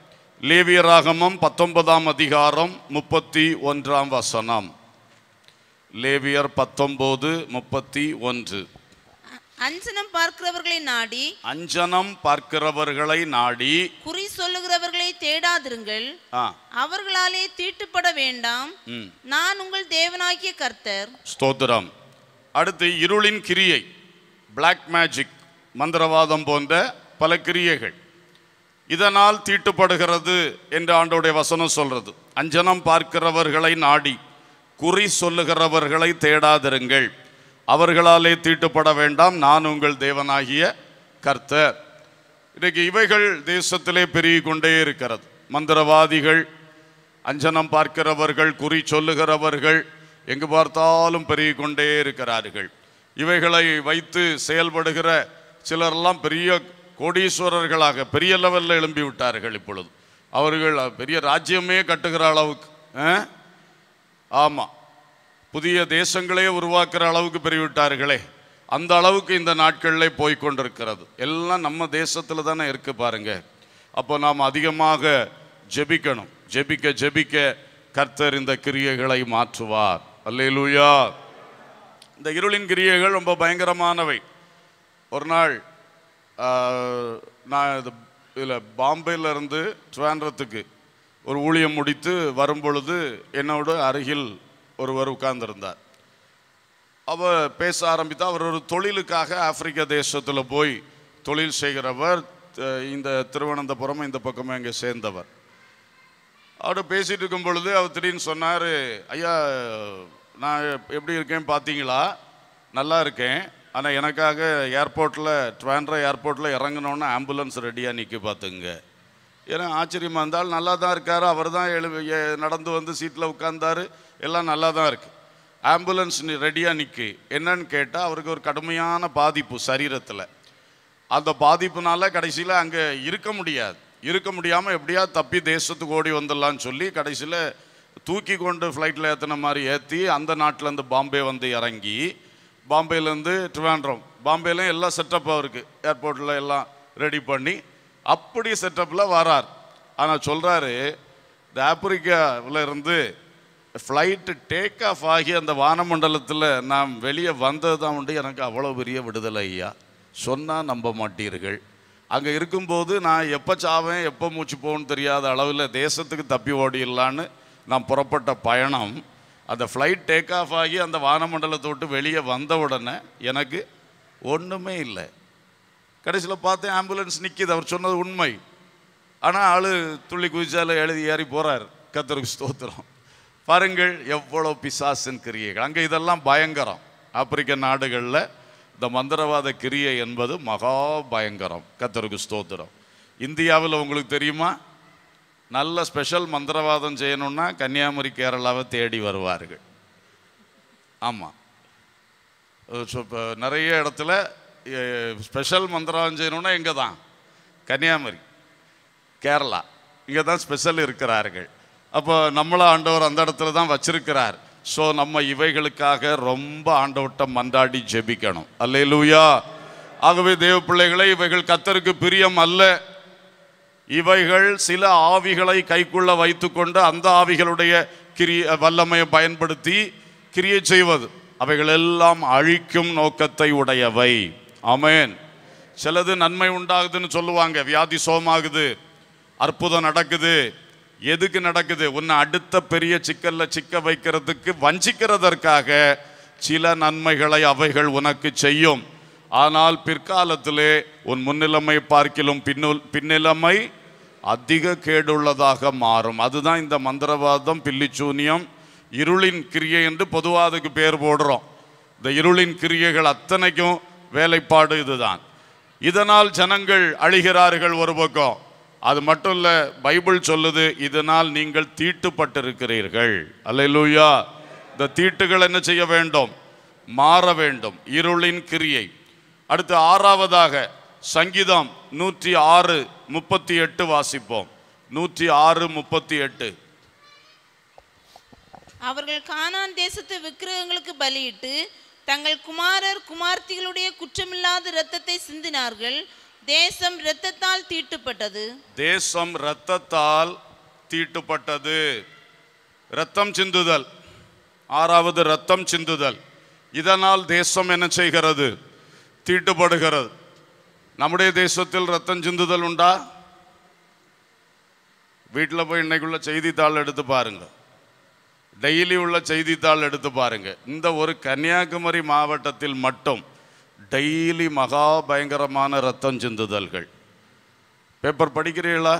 லேவியராகமம் 19ஆம் அதிகாரம் 31ஆம் வசனம். லேவியர் 19:31. அஞ்சனம் பார்க்கிறவர்களை நாடி, அஞ்சனம் பார்க்கிறவர்களை நாடி, குறி சொல்லுகிறவர்களை தேடாதிருங்கள், அவர்களாலே தீட்டுப்பட வேண்டாம், நான் உங்கள் தேவனாகிய கர்த்தர். ஸ்தோத்திரம். அடுத்து இருளின் கிரியை, பிளாக் மேஜிக், மந்திரவாதம் போன்ற பல கிரியைகள் இதனால் தீட்டுப்படுகிறது என்று ஆண்டவருடைய வசனம் சொல்றது. அஞ்சனம் பார்க்கிறவர்களை நாடி, குறி சொல்லுகிறவர்களை தேடாதிருங்கள், அவர்களாலே தீட்டுப்பட வேண்டாம், நான் உங்கள் தேவனாகிய கர்த்தர். இன்றைக்கு இவைகள் தேசத்திலே பெருகி கொண்டே இருக்கிறது. மந்திரவாதிகள், அஞ்சனம் பார்க்கிறவர்கள், குறி சொல்லுகிறவர்கள் எங்கு பார்த்தாலும் பெருகி கொண்டே இருக்கிறார்கள். இவைகளை வைத்து செயல்படுகிற சிலரெல்லாம் பெரிய கோடீஸ்வரர்களாக பெரிய லெவலில் எழும்பி விட்டார்கள். இப்பொழுது அவர்கள் பெரிய ராஜ்யமே கட்டுகிற அளவுக்கு, ஆமாம், புதிய தேசங்களே உருவாக்குற அளவுக்கு பெருகிவிட்டார்களே. அந்த அளவுக்கு இந்த நாட்களில் போய்கொண்டிருக்கிறது. எல்லாம் நம்ம தேசத்தில் தானே இருக்கு பாருங்க. அப்போ நாம் அதிகமாக ஜெபிக்கணும். ஜெபிக்க ஜெபிக்க கர்த்தர் இந்த கிரியைகளை மாற்றுவார். அல்லேலூயா. இந்த இருளின் கிரியைகள் ரொம்ப பயங்கரமானவை. ஒரு நாள் நான் இதில் பாம்பேலேருந்து ட்ரிவாண்ட்ரத்துக்கு ஒரு ஊழியம் முடித்து வரும்பொழுது என்னோட அருகில் ஒருவர் உட்கார்ந்திருந்தார். அவர் பேச ஆரம்பித்தா. அவர் ஒரு தொழிலுக்காக ஆப்பிரிக்க தேசத்தில் போய் தொழில் செய்கிறவர். இந்த திருவனந்தபுரம் இந்த பக்கமே இங்கே சேர்ந்தவர். அவர் பேசிட்டு இருக்கும் பொழுது அவர் திடீர்னு சொன்னார், ஐயா நான் எப்படி இருக்கேன் பார்த்தீங்களா? நல்லா இருக்கேன். ஆனால் எனக்காக ஏர்போர்ட்டில், ட்ரிவாண்ட்ரம் ஏர்போர்ட்டில் இறங்கினோன்னா ஆம்புலன்ஸ் ரெடியாக நிற்க பார்த்துங்க. ஏன்னா ஆச்சரியமாக இருந்தால் நல்லா தான் இருக்கார். அவர் தான் நடந்து வந்து சீட்டில் உட்கார்ந்தார். எல்லாம் நல்லா தான் இருக்கு. ஆம்புலன்ஸ் ரெடியாக நிற்கி என்னன்னு கேட்டால் அவருக்கு ஒரு கடுமையான பாதிப்பு சரீரத்தில். அந்த பாதிப்புனால கடைசியில் அங்கே இருக்க முடியாமல் எப்படியா தப்பி தேசத்துக்கு ஓடி வந்துடலான்னு சொல்லி கடைசியில் தூக்கி கொண்டு ஃப்ளைட்டில் ஏற்றின மாதிரி ஏற்றி அந்த நாட்டிலேருந்து பாம்பே வந்து இறங்கி, பாம்பேலேருந்து ட்ரிவாண்ட்ரம், பாம்பேலையும் எல்லாம் செட்டப் அவருக்கு ஏர்போர்ட்டில் எல்லாம் ரெடி பண்ணி அப்படி செட்டப்பில் வரார். ஆனால் சொல்கிறாரு, இந்த ஆப்பிரிக்காவில் இருந்து ஃப்ளைட்டு டேக் ஆஃப் ஆகி அந்த வானமண்டலத்தில் நாம் வெளியே வந்தது தான் உண்டு எனக்கு அவ்வளோ பெரிய விடுதலை ஐயா. சொன்னால் நம்ப மாட்டீர்கள். அங்கே இருக்கும்போது நான் எப்போ சாவேன் எப்போ மூச்சு போகணும்னு தெரியாத அளவில் தேசத்துக்கு தப்பி ஓடிடலான்னு நான் புறப்பட்ட பயணம், அந்த ஃப்ளைட் டேக் ஆஃப் ஆகி அந்த வானமண்டலத்தை விட்டு வெளியே வந்த உடனே எனக்கு ஒன்றுமே இல்லை. கடைசியில் பார்த்தேன் ஆம்புலன்ஸ் நிற்கிது. அவர் சொன்னது உண்மை. ஆனால் ஆள் துள்ளி குதிச்சால எழுதி ஏறி போகிறார். கர்த்தருக்கு ஸ்தோத்திரம். பாருங்கள் எவ்வளோ பிசாசின் கிரியைகள். அங்கே இதெல்லாம் பயங்கரம். ஆப்பிரிக்க நாடுகளில் இந்த மந்திரவாத கிரியை என்பது மகா பயங்கரம். கர்த்தருக்கு ஸ்தோத்திரம். இந்தியாவில் உங்களுக்கு தெரியுமா, நல்ல ஸ்பெஷல் மந்திரவாதம் செய்யணும்னா கன்னியாகுமரி கேரளாவை தேடி வருவார்கள். ஆமாம், நிறைய இடத்துல ஸ்பெஷல் மந்திரவாதம் செய்யணும்னா எங்கே தான்? கன்னியாகுமரி, கேரளா, இங்கே தான் ஸ்பெஷல் இருக்கிறார்கள். அப்போ நம்மளை ஆண்டவர் அந்த இடத்துல தான் வச்சிருக்கிறார். ஸோ நம்ம இவைகளுக்காக ரொம்ப ஆண்டவர்கிட்ட மன்றாடி ஜெபிக்கணும். அல்லேலூயா. ஆகவே தேவ பிள்ளைகளை, இவைகள் கர்த்தருக்கு பிரியம் அல்ல. இவைகள் சில ஆவிகளை கைக்குள்ள வைத்துக்கொண்டு அந்த ஆவிகளுடைய வல்லமையை பயன்படுத்தி கிரியை செய்வது. அவைகள் எல்லாம் அழிக்கும் நோக்கத்தை உடையவை. ஆமென். சிலது நன்மை உண்டாகுதுன்னு சொல்லுவாங்க. வியாதி சோமாகுது, அற்புதம் நடக்குது. எதுக்கு நடக்குது? உன்னை அடுத்த பெரிய சிக்கல்ல சிக்க வைக்கிறதுக்கு, வஞ்சிக்கிறதற்காக சில நன்மைகளை அவைகள் உனக்கு செய்யும். ஆனால் பிற்காலத்திலே உன் முன்னிலைமை பார்க்கிலும் பின்னிலைமை அதிக கேடுள்ளதாக மாறும். அதுதான் இந்த மந்திரவாதம், பில்லிச்சூனியம், இருளின் கிரியை என்று பொதுவாக அதுக்கு பேர் போடுறோம். இந்த இருளின் கிரியைகள் அத்தனைக்கும் வேலைப்பாடு இதுதான். இதனால் ஜனங்கள் அழிகிறார்கள் ஒரு பக்கம். அது மட்டும் இல்லை, பைபிள் சொல்லுது இதனால் நீங்கள் தீட்டுப்பட்டிருக்கிறீர்கள். அல்லேலூயா. இந்த தீட்டுகள் என்ன செய்ய வேண்டும்? மாற வேண்டும். இருளின் கிரியை. அடுத்து ஆறாவதாக சங்கீதம் 106:38 வாசிப்போம். 106:38. அவர்கள் கானான் தேசத்து விக்கிரகங்களுக்கு பலியிட்டு தங்கள் குமாரர் குமார்த்திகளுடைய குற்றமில்லாத இரத்தத்தை சிந்தினார்கள். தேசம் இரத்தத்தால் தீட்டுப்பட்டது. தேசம் இரத்தத்தால் தீட்டுப்பட்டது. இரத்தம் சிந்துதல், ஆறாவது இரத்தம் சிந்துதல். இதனால் தேசம் என்ன செய்கிறது? தீட்டுப்படுகிறது. நம்முடைய தேசத்தில் இரத்தம் சிந்துதல் உண்டா? வீட்டில் போய் இன்னைக்குள்ள செய்தித்தாள் எடுத்து பாருங்க, டெய்லி உள்ள செய்தித்தாள் எடுத்து பாருங்க. இந்த ஒரு கன்னியாகுமரி மாவட்டத்தில் மட்டும் டெய்லி மகா பயங்கரமான இரத்தம் சிந்துதல்கள். பேப்பர் படிக்கிறீங்களா?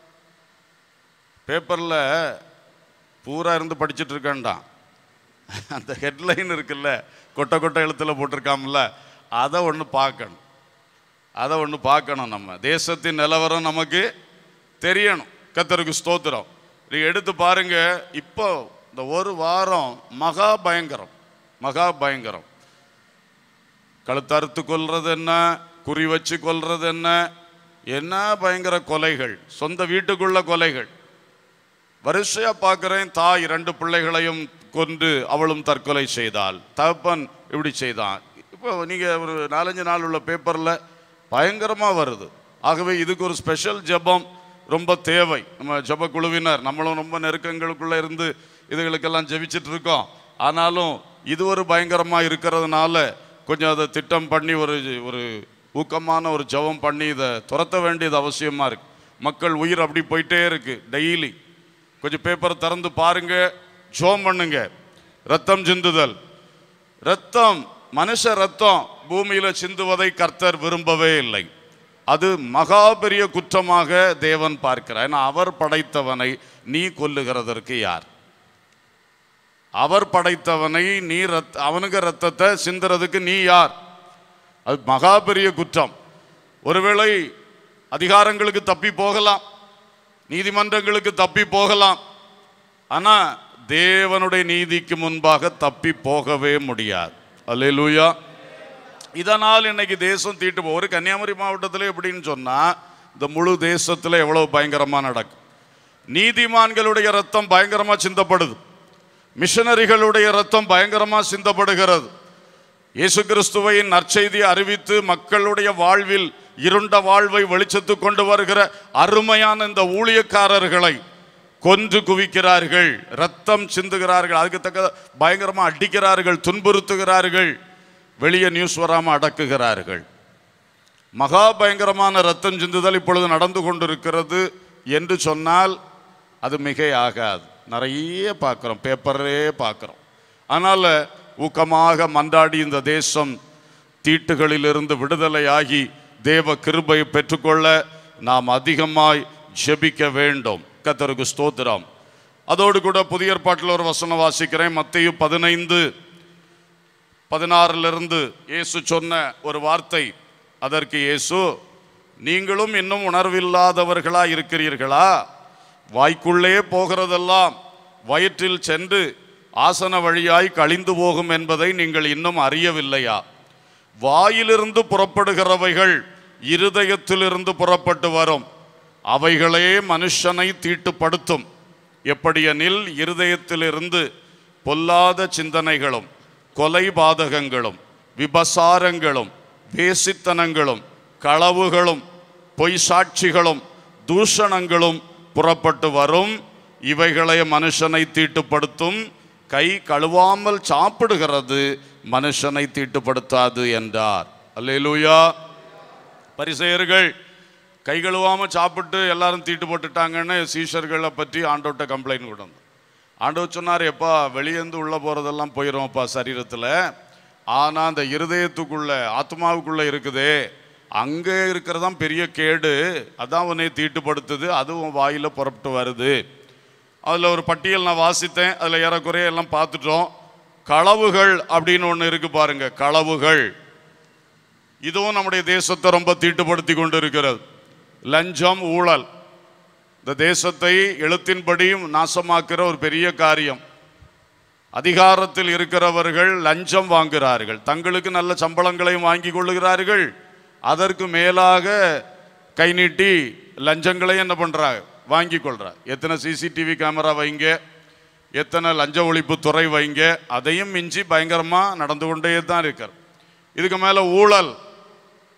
பேப்பரில் பூரா இருந்து படிச்சுட்டு இருக்கேன்டான். அந்த ஹெட்லைன் இருக்குல்ல, கொட்டை கொட்டை எழுத்தில் போட்டிருக்காமல, அதை ஒன்று பார்க்கணும். அதை ஒன்று பார்க்கணும். நம்ம தேசத்தின் நிலவரம் நமக்கு தெரியணும். கர்த்தருக்கு ஸ்தோத்திரம். நீங்கள் எடுத்து பாருங்க. இப்போ இந்த ஒரு வாரம் மகா பயங்கரம், மகா பயங்கரம். கழுத்தறுத்து கொல்றது என்ன, குறி வச்சு கொல்றது என்ன, என்ன பயங்கர கொலைகள், சொந்த வீட்டுக்குள்ள கொலைகள். வரிசையா பார்க்கிறேன். தாய் 2 பிள்ளைகளையும் கொன்று அவளும் தற்கொலை செய்தாள். தகப்பன் இப்படி செய்தான். இப்போ நீங்க ஒரு 4-5 நாள் உள்ள பேப்பர்ல பயங்கரமா வருது. ஆகவே இதுக்கு ஒரு ஸ்பெஷல் ஜெபம் ரொம்ப தேவை. நம்ம ஜெப குழுவினர் நம்மளும் ரொம்ப நெருக்கங்களுக்குள்ள இருந்து இதுகளுக்கெல்லாம் ஜெபிச்சுட்டு இருக்கோம். ஆனாலும் இது ஒரு பயங்கரமா இருக்கிறதுனால கொஞ்சம் அதை திட்டம் பண்ணி ஒரு ஊக்கமான ஒரு ஜெபம் பண்ணி இதை துரத்த வேண்டியது அவசியமா இருக்கு. மக்கள் உயிர் அப்படி போயிட்டே இருக்கு. டெய்லி கொஞ்சம் பேப்பர் திறந்து பாருங்க, ஜெபம் பண்ணுங்க. ரத்தம் சிந்துதல், ரத்தம், மனுஷ ரத்தம் பூமியில சிந்துவதை கர்த்தர் விரும்பவே இல்லை. அது மகா பெரிய குற்றமாக தேவன் பார்க்கிறார். ஏன்னா அவர் படைத்தவனை நீ கொல்லுகிறதற்கு யார்? அவர் படைத்தவனை நீ அவனுக்கு ரத்தத்தை சிந்துறதுக்கு நீ யார்? அது மகா பெரிய குற்றம். ஒருவேளை அதிகாரங்களுக்கு தப்பி போகலாம், நீதிமன்றங்களுக்கு தப்பி போகலாம், ஆனா தேவனுடைய நீதிக்கு முன்பாக தப்பி போகவே முடியாது. அல்லேலூயா. இதனால் இன்னைக்கு தேசம் தீட்டு ஒரு கன்னியாகுமரி மாவட்டத்தில் எப்படின்னு சொன்னா இந்த முழு தேசத்துல எவ்வளவு பயங்கரமா நடக்கும். நீதிமான்களுடைய ரத்தம் பயங்கரமா சிந்தப்படுது. மிஷனரிகளுடைய ரத்தம் பயங்கரமா சிந்தப்படுகிறது. இயேசு கிறிஸ்துவை நற்செய்தியை அறிவித்து மக்களுடைய வாழ்வில் இருண்ட வாழ்வை வெளிச்சத்து கொண்டு வருகிற அருமையான இந்த ஊழியக்காரர்களை கொன்று குவிக்கிறார்கள், ரத்தம் சிந்துகிறார்கள், அதுக்கு தக்க பயங்கரமா அடிக்கிறார்கள், துன்புறுத்துகிறார்கள், வெளியே நியூஸ் வராம அடக்குகிறார்கள். மகா பயங்கரமான ரத்தம் சிந்துதல் இப்பொழுது நடந்து கொண்டிருக்கிறது என்று சொன்னால் அது மிகை ஆகாது. நிறைய பார்க்கிறோம், பேப்பரே பார்க்கிறோம். அதனால ஊக்கமாக மன்றாடி இந்த தேசம் தீட்டுகளிலிருந்து விடுதலையாகி தேவ கிருபையை பெற்றுக்கொள்ள நாம் அதிகமாய் ஜெபிக்க வேண்டும். கர்த்தருக்கு ஸ்தோத்திரம். அதோடு கூட புதிய ஏற்பாட்டில் ஒரு வசனம் வாசிக்கிறேன். மத்தேயு 15:16 இயேசு சொன்ன ஒரு வார்த்தை. அதற்கு இயேசு, நீங்களும் இன்னும் உணர்வில்லாதவர்களா இருக்கிறீர்களா? வாய்க்குள்ளே போகிறதெல்லாம் வயிற்றில் சென்று ஆசன வழியாய் கழிந்து போகும் என்பதை நீங்கள் இன்னும் அறியவில்லையா? வாயிலிருந்து புறப்படுகிறவைகள் இருதயத்திலிருந்து புறப்பட்டு வரும், அவைகளே மனுஷனை தீட்டுப்படுத்தும். எப்படியெனில் இருதயத்திலிருந்து பொல்லாத சிந்தனைகளும் கொலைபாதகங்களும் விபசாரங்களும் வேசித்தனங்களும் களவுகளும் பொய் சாட்சிகளும் தூஷணங்களும் புறப்பட்டு வரும், இவைகளை மனுஷனை தீட்டுப்படுத்தும். கை கழுவாமல் சாப்பிடுகிறது மனுஷனை தீட்டுப்படுத்தாது என்றார். அல்லேலூயா. பரிசேயர்கள் கை கழுவாம சாப்பிட்டு எல்லாரும் தீட்டு போட்டுட்டாங்கன்னு சீஷர்களை பற்றி ஆண்டவர்கிட்ட கம்ப்ளைண்ட் கொடுத்தாங்க. ஆண்டவர் சொன்னார், எப்பா வெளியேந்து உள்ள போறதெல்லாம் போயிடும்ப்பா சரீரத்தில், ஆனால் அந்த இருதயத்துக்குள்ள ஆத்மாவுக்குள்ள இருக்குதே அங்கே இருக்கிறதான் பெரிய கேடு, அதான் உன்னை தீட்டுப்படுத்துது, அதுவும் வாயில புறப்பட்டு வருது. அதில் ஒரு பட்டியல் நான் வாசித்தேன், அதில் ஏறக்குறைய எல்லாம் பார்த்துட்டோம். களவுகள் அப்படின்னு ஒன்று இருக்கு பாருங்க. களவுகள் இதுவும் நம்முடைய தேசத்தை ரொம்ப தீட்டுப்படுத்தி கொண்டு இருக்கிறது. லஞ்சம், ஊழல் இந்த தேசத்தை எழுத்தின்படியும் நாசமாக்குற ஒரு பெரிய காரியம். அதிகாரத்தில் இருக்கிறவர்கள் லஞ்சம் வாங்குகிறார்கள், தங்களுக்கு நல்ல சம்பளங்களையும் வாங்கி கொள்ளுகிறார்கள், அதற்கு மேலாக கை நீட்டி லஞ்சங்களை என்ன பண்றாங்க, வாங்கி கொள்றாங்க. எத்தனை சிசிடிவி கேமரா வைங்க, எத்தனை லஞ்ச ஒழிப்பு துறை வைங்க, அதையும் மிஞ்சி பயங்கரமா நடந்து கொண்டே தான் இருக்கிறது. இதுக்கு மேல ஊழல்,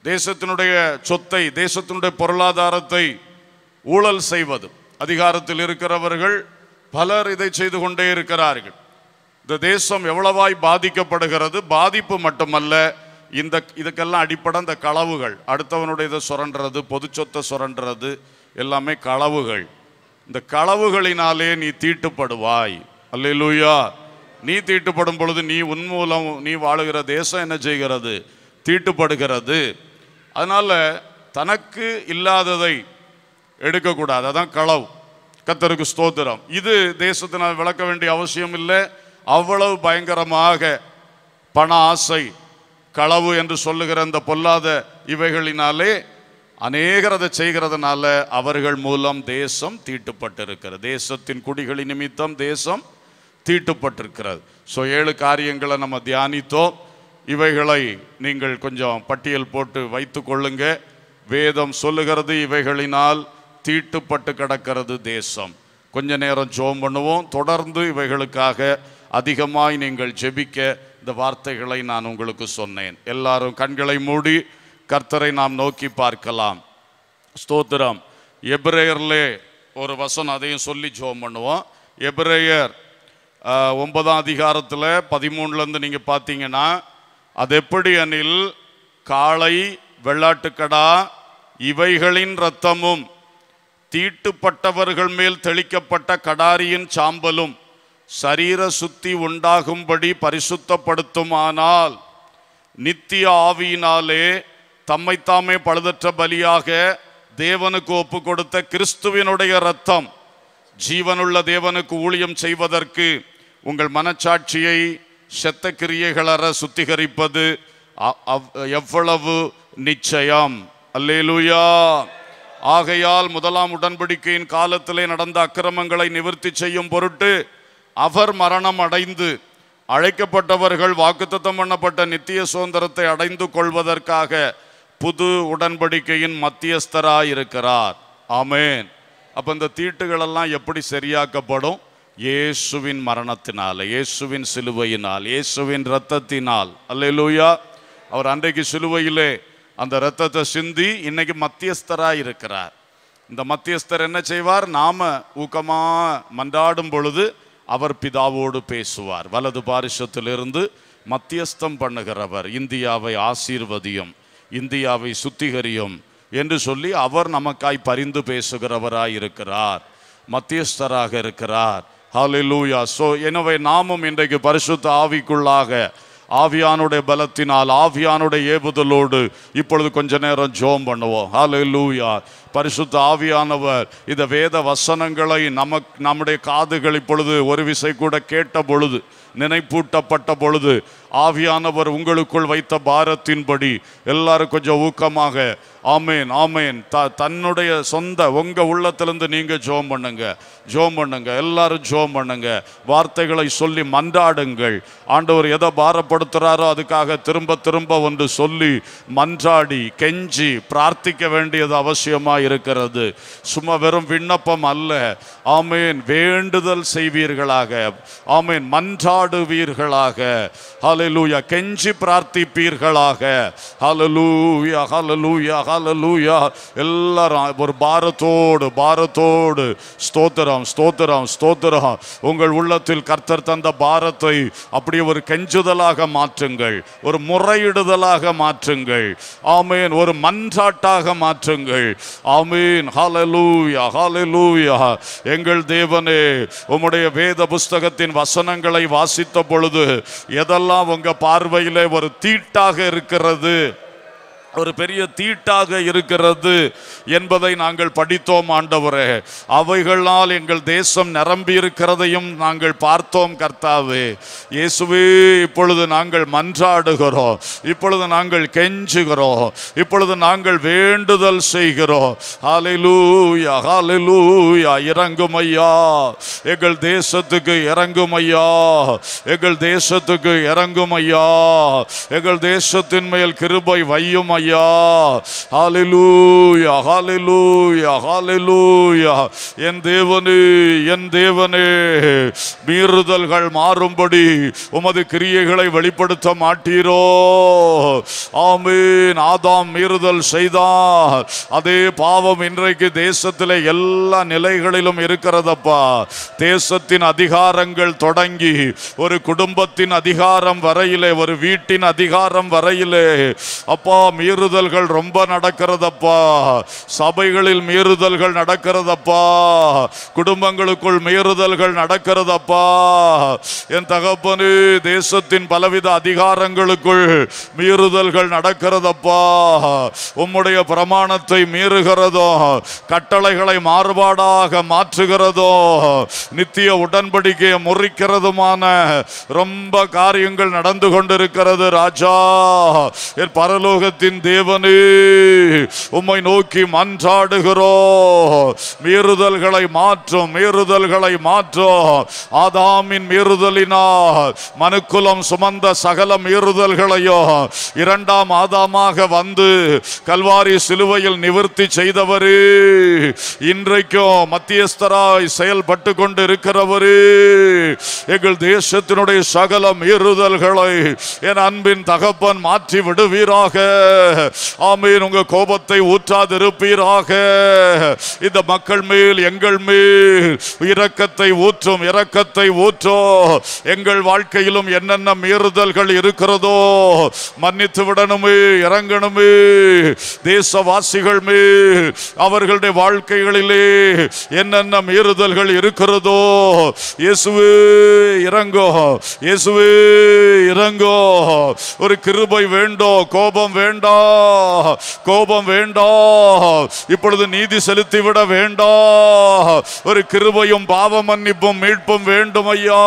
தேசத்தினுடைய சொத்தை, தேசத்தினுடைய பொருளாதாரத்தை ஊழல் செய்வது. அதிகாரத்தில் இருக்கிறவர்கள் பலர் இதை செய்து கொண்டே இருக்கிறார்கள். இந்த தேசம் எவ்வளவாய் பாதிக்கப்படுகிறது. பாதிப்பு மட்டுமல்ல, இதுக்கெல்லாம் அடிப்படை இந்த களவுகள். அடுத்தவனுடைய இதை சுரண்டுறது, பொது சொத்தை சுரண்டுறது எல்லாமே களவுகள். இந்த களவுகளினாலே நீ தீட்டுப்படுவாய். அல்லேலூயா. நீ தீட்டுப்படும் பொழுது உன் மூலம் நீ வாழுகிற தேசம் என்ன செய்கிறது? தீட்டுப்படுகிறது. அதனால தனக்கு இல்லாததை எடுக்கக்கூடாது. அதான் களவு. கர்த்தருக்கு ஸ்தோத்திரம். இது தேசத்தினால் விளக்க வேண்டிய அவசியம் இல்லை. அவ்வளவு பயங்கரமாக பண ஆசை, களவு என்று சொல்லுகிற அந்த பொல்லாத இவைகளினாலே அநேகர் அதை செய்கிறதுனால அவர்கள் மூலம் தேசம் தீட்டுப்பட்டிருக்கிறது. தேசத்தின் குடிகளின் நிமித்தம் தேசம் தீட்டுப்பட்டிருக்கிறது. 7 காரியங்களை நம்ம தியானித்தோம். இவைகளை நீங்கள் கொஞ்சம் பட்டியல் போட்டு வைத்து கொள்ளுங்க. வேதம் சொல்லுகிறது இவைகளினால் தீட்டுப்பட்டு கிடக்கிறது தேசம். கொஞ்ச நேரம் ஜெபம் பண்ணுவோம். தொடர்ந்து இவைகளுக்காக அதிகமாய் நீங்கள் ஜெபிக்க இந்த வார்த்தைகளை நான் உங்களுக்கு சொன்னேன். எல்லாரும் கண்களை மூடி கர்த்தரை நாம் நோக்கி பார்க்கலாம். ஸ்தோத்திரம். எபிரேயர்லே ஒரு வசனம், அதையும் சொல்லி ஜெபம் பண்ணுவோம். எபிரேயர் 9ஆம் அதிகாரத்தில் 13 நீங்கள் பார்த்தீங்கன்னா, அது எப்படி எனில் காளை, வெள்ளாட்டுக்கடா இவைகளின் இரத்தமும் தீட்டுப்பட்டவர்கள் மேல் தெளிக்கப்பட்ட கடாரியின் சாம்பலும் சரீர சுத்தி உண்டாகும்படி பரிசுத்தப்படுத்துமானால் நித்திய ஆவியினாலே தம்மைத்தாமே பழுதற்ற பலியாக தேவனுக்கு ஒப்பு கொடுத்த கிறிஸ்துவினுடைய இரத்தம் ஜீவனுள்ள தேவனுக்கு ஊழியம் செய்வதற்கு உங்கள் மனச்சாட்சியை செத்த கிரியைகளற சுத்திகரிப்பது எவ்வளவு நிச்சயம். அல்லேலூயா. ஆகையால் முதலாம் உடன்படிக்கையின் காலத்திலே நடந்த அக்கிரமங்களை நிவர்த்தி செய்யும் பொருட்டு அவர் மரணம் அடைந்து அழைக்கப்பட்டவர்கள் வாக்குத்தத்தம் பண்ணப்பட்ட நித்திய சுதந்திரத்தை அடைந்து கொள்வதற்காக புது உடன்படிக்கையின் மத்தியஸ்தராய் இருக்கிறார். ஆமென். அப்ப இந்த தீட்டுகளெல்லாம் எப்படி சரியாக்கப்படும்? இயேசுவின் மரணத்தினால், இயேசுவின் சிலுவையினால், இயேசுவின் இரத்தத்தினால். அல்லேலூயா. அவர் அன்றைக்கு சிலுவையிலே அந்த இரத்தத்தை சிந்தி இன்னைக்கு மத்தியஸ்தராய் இருக்கிறார். இந்த மத்தியஸ்தர் என்ன செய்வார்? நாம ஊக்கமா மன்றாடும் பொழுது அவர் பிதாவோடு பேசுவார். வலது பாரிசத்திலிருந்து மத்தியஸ்தம் பண்ணுகிறவர். இந்தியாவை ஆசீர்வதியும், இந்தியாவை சுத்திகரியும் என்று சொல்லி அவர் நமக்காய் பரிந்து பேசுகிறவராய் இருக்கிறார், மத்தியஸ்தராக இருக்கிறார். ஹல்லேலூயா. எனவே நாமும் இன்றைக்கு பரிசுத்த ஆவிக்குள்ளாக ஆவியானுடைய பலத்தினால், ஆவியானுடைய ஏவுதலோடு இப்பொழுது கொஞ்ச நேரம் ஜெபம் பண்ணுவோம். ஹல்லேலூயா. பரிசுத்த ஆவியானவர் இந்த வேத வசனங்களை நம்முடைய காதுகள் இப்பொழுது ஒரு விசை கூட கேட்ட பொழுது, நினைப்பூட்டப்பட்ட பொழுது, ஆவியானவர் உங்களுக்குள் வைத்த பாரத்தின்படி எல்லாரும் கொஞ்சம் ஊக்கமாக ஆமேன் ஆமேன் தன்னுடைய சொந்த உங்க உள்ளத்திலிருந்து நீங்க ஜெபம் பண்ணுங்க, ஜெபம் பண்ணுங்க, எல்லாரும் ஜெபம் பண்ணுங்க. வார்த்தைகளை சொல்லி மன்றாடுங்கள். ஆண்டவர் எதை பாரப்படுத்துறாரோ அதுக்காக திரும்ப திரும்ப ஒன்று சொல்லி மன்றாடி கெஞ்சி பிரார்த்திக்க வேண்டியது அவசியமா இருக்கிறது. சும்மா வெறும் விண்ணப்பம் அல்ல. ஆமேன். வேண்டுதல் செய்வீர்களாக, ஆமேன், மன்றாடுவீர்களாக. ஹல்லேலூயா. கெஞ்சி பிரார்த்திப்பீர்களாக. ஹல்லேலூயா, ஹல்லேலூயா, ஹல்லேலூயா. எல்லாரும் ஒரு பாரத்தோடு ஸ்தோத்திரம், ஸ்தோத்திரம், ஸ்தோத்திரம். உங்கள் உள்ளத்தில் கர்த்தர் தந்த பாரத்தை அப்படியே ஒரு கெஞ்சுதலாக மாற்றுங்கள், ஒரு முறையிடுதலாக மாற்றுங்கள். ஆமேன். ஒரு மன்றாட்டாக மாற்றுங்கள். ஆமேன். ஹல்லேலூயா, ஹல்லேலூயா. எங்கள் தேவனே, உம்முடைய வேத புஸ்தகத்தின் வசனங்களை வாசித்த பொழுது எதெல்லாம் உங்க பார்வையிலே ஒரு தீட்டாக இருக்கிறது, ஒரு பெரிய தீட்டாக இருக்கிறது என்பதை நாங்கள் படித்தோம் ஆண்டவரே. அவைகளால் எங்கள் தேசம் நிரம்பி இருக்கிறதையும் நாங்கள் பார்த்தோம் கர்த்தாவே. இயேசுவே, இப்பொழுது நாங்கள் மன்றாடுகிறோம், இப்பொழுது நாங்கள் கெஞ்சுகிறோம், இப்பொழுது நாங்கள் வேண்டுதல் செய்கிறோம். ஹல்லேலூயா, ஹல்லேலூயா. இறங்கும் ஐயா, எங்கள் தேசத்துக்கு இறங்கும் ஐயா, எங்கள் தேசத்துக்கு இறங்கும் ஐயா, எங்கள் தேசத்தின் மேல் கிருபை வையும் ஐயா. ஐயா. ஹல்லேலூயா, ஹல்லேலூயா, ஹல்லேலூயா. என் தேவனே, என் தேவனே, மீறுதல்கள் மாறும்படி உமது கிரியைகளை வெளிப்படுத்த மாட்டீரோ? ஆமென். ஆதாம் மீறுதல் செய்தார், அதே பாவம் இன்றைக்கு தேசத்திலே எல்லா நிலைகளிலும் இருக்கிறதப்பா. தேசத்தின் அதிகாரங்கள் தொடங்கி ஒரு குடும்பத்தின் அதிகாரம் வரையிலே, ஒரு வீட்டின் அதிகாரம் வரையிலே அப்பா மீறுதல்கள் ரொம்ப நடக்கிறதப்பா. சபைகளில் மீறுதல்கள் நடக்கிறதப்பா, குடும்பங்களுக்குள் மீறுதல்கள் நடக்கிறதப்பா. என் தகப்பனே, தேசத்தின் பலவித அதிகாரங்களுக்குள் மீறுதல்கள் நடக்கிறதப்பா. உம்முடைய பிரமாணத்தை மீறுகிறதோ, கட்டளைகளை மாறுபாடாக மாற்றுகிறதோ, நித்திய உடன்படிக்கையை முறிக்கிறதுமான ரொம்ப காரியங்கள் நடந்து கொண்டிருக்கிறது ராஜா. என் பரலோகத்தின் தேவனே, உம்மை நோக்கி மன்றாடுகிறோம். மீறுதல்களை மாற்றும், மீறுதல்களை மாற்றும். ஆதாமின் மீறுதலினால் மனுக்குலம் சுமந்த சகல மீறுதல்களையோ இரண்டாம் ஆதாமாக வந்து கல்வாரி சிலுவையில் நிவர்த்தி செய்தவரே, இன்றைக்கும் மத்தியஸ்தராய் செயல்பட்டு கொண்டு இருக்கிறவரே, எங்கள் தேசத்தினுடைய சகல மீறுதல்களை என் அன்பின் தகப்பன் மாற்றி விடுவீராக. ஆமென். உங்க கோபத்தை ஊற்றாதிருப்பீராக. இந்த மக்கள் மேல், எங்கள் மேல் இரக்கத்தை ஊற்றும், இரக்கத்தை ஊற்றும். எங்கள் வாழ்க்கையிலும் என்னென்ன மீறுதல்கள் இருக்கிறதோ மன்னித்து விடணுமே, இறங்கணுமே. தேசவாசிகள் மேல், அவர்களுடைய வாழ்க்கைகளிலே என்னென்ன மீறுதல்கள் இருக்கிறதோ இயேசுவே இறங்கோ, இயேசுவே இறங்கோ. ஒரு கிருபை வேண்டும், கோபம் வேண்டாம், கோபம் வேண்டாம். இப்பொழுது நீதி செலுத்திவிட வேண்டாம். ஒரு கிருபையும் பாவ மன்னிப்பும் மீட்பும் வேண்டும் ஐயா.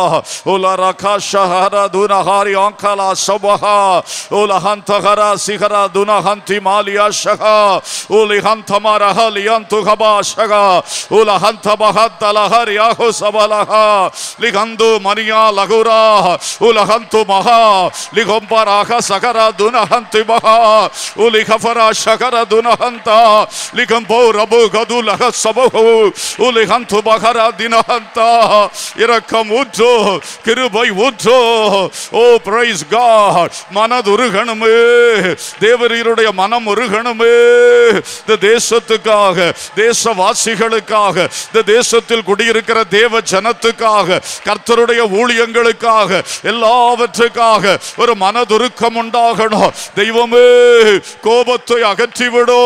இரக்கம் ஊற்றோ, கிருபை ஊற்றோ. ஓ பிரைஸ் காட். மனதுருகணுமே, தேவரீருடைய மனம் உருகணுமே. இந்த தேசத்துக்காக, தேசவாசிகளுக்காக, இந்த தேசத்தில் குடியிருக்கிற தேவ ஜனத்துக்காக, கர்த்தருடைய ஊழியங்களுக்காக, எல்லாவற்றுக்காக ஒரு மனதுருக்கம் உண்டாகணும். தெய்வமே, கோபத்தை அகற்றிவிடோ,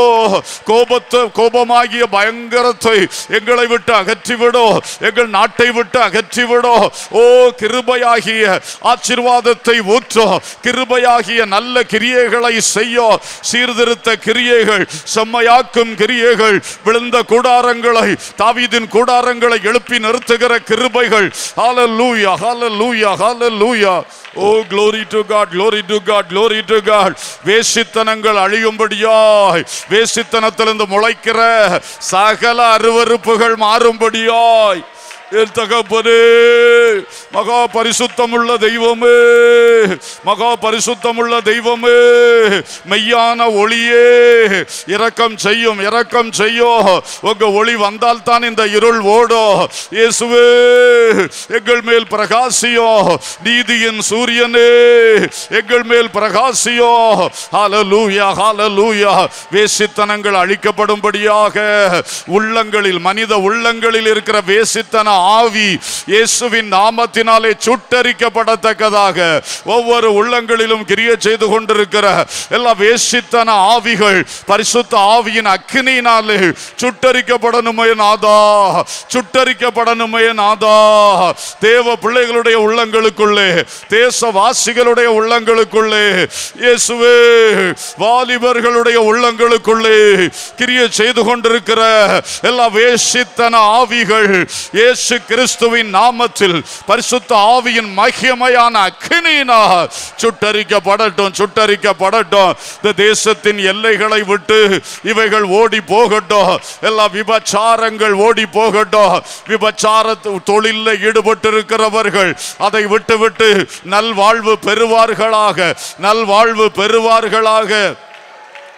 கோபமாகிய பயங்கரத்தை எங்களை விட்டு அகற்றிவிடோ, எங்கள் நாட்டை விட்டு அகற்றிவிடோ. ஓ கிருபையாகிய ஆசீர்வாதத்தை ஊற்றோ, கிருபையாகிய நல்ல கிரியைகளை செய்யோ. சீர்திருத்த கிரியைகள், செம்மையாக்கும் கிரியைகள், விழுந்த கூடாரங்களை, தாவீதின் கூடாரங்களை எழுப்பி நிறுத்துகிற கிருபைகள். ஹல்லேலூயா, ஹல்லேலூயா, ஹல்லேலூயா. Oh glory to God, glory to God, glory to God. வேசித்தனங்கள் அழியும்படியாய், வேசித்தனத்திலிருந்து முளைக்கிற சகல அருவருப்புகள் மாறும்படியாய், என் தகப்பனே, மகா பரிசுத்தமுள்ள தெய்வமே, மகா பரிசுத்தமுள்ள தெய்வமே, மெய்யான ஒளியே, இரக்கம் செய்யும், இரக்கம் செய்யும். உங்க ஒளி வந்தால் தான் இந்த இருள் ஓடும். இயேசுவே, எங்கள் மேல் பிரகாசியோ. நீதியின் சூரியனே, எங்கள் மேல் பிரகாசியோ. ஹல்லேலூயா, ஹல்லேலூயா. வேசித்தனங்கள் அழிக்கப்படும்படியாக உள்ளங்களில், மனித உள்ளங்களில் இருக்கிற வேசித்தன ஆவி இயேசுவின் நாமத்தினாலே சுட்டரிக்கப்படத்தக்கதாக ஒவ்வொரு உள்ளங்களிலும் கிரியை செய்து கொண்டிருக்கிற எல்லா வேசித்தன ஆவிகள் பரிசுத்த ஆவியின் அக்கினியினாலே சுட்டரிக்கப்படணுமே நாதா, சுட்டரிக்கப்படணுமே நாதா. தேவ பிள்ளைகளுடைய உள்ளங்களுக்குள்ளே, தேசவாசிகளுடைய உள்ளங்களுக்குள்ளே, இயேசுவே வாலிபர்களுடைய உள்ளங்களுக்குள்ளே கிரியை செய்து கொண்டிருக்கிற எல்லா வேசித்தன ஆவிகள் இயேசு கிறிஸ்துவின் நாமத்தில் பரிசுத்த ஆவியின் மகிமையான அக்கினியினால் சுட்டரிக்கப்படட்டும், சுட்டரிக்கப்படட்டும். இந்த தேசத்தின் எல்லைகளை விட்டு இவைகள் ஓடி போகட்டும். எல்லா விபச்சாரங்கள் ஓடி போகட்டும். விபச்சார தொழிலில் ஈடுபட்டிருக்கிறவர்கள் அதை விட்டுவிட்டு நல்வாழ்வு பெறுவார்களாக, நல்வாழ்வு பெறுவார்களாக.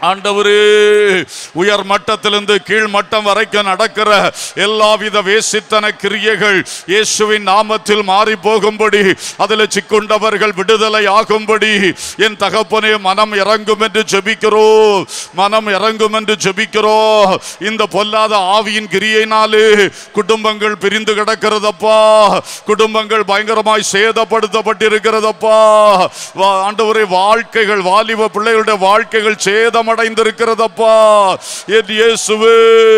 ஆண்டவரே, உயர் மட்டத்திலிருந்து கீழ் மட்டம் வரைக்கும் நடக்கிற எல்லாவித வேசித்தன கிரியைகள் இயேசுவின் நாமத்தில் மாறி போகும்படி, அதில் சிக்குண்டவர்கள் விடுதலை ஆகும்படி என் தகப்பனே மனம் இறங்கும் என்று ஜெபிக்கிறோம். மனம் இறங்கும் என்று ஜெபிக்கிறோம். இந்த பொல்லாத ஆவியின் கிரியையினாலே குடும்பங்கள் பிரிந்து கிடக்கிறதப்பா. குடும்பங்கள் பயங்கரமாய் சேதப்படுத்தப்பட்டிருக்கிறதப்பா. ஆண்டவரே, வாழ்க்கைகள், வாலிப பிள்ளைகளுடைய வாழ்க்கைகள் சேதம் அடைந்திருக்கிறதப்பா. என் இயேசுவே,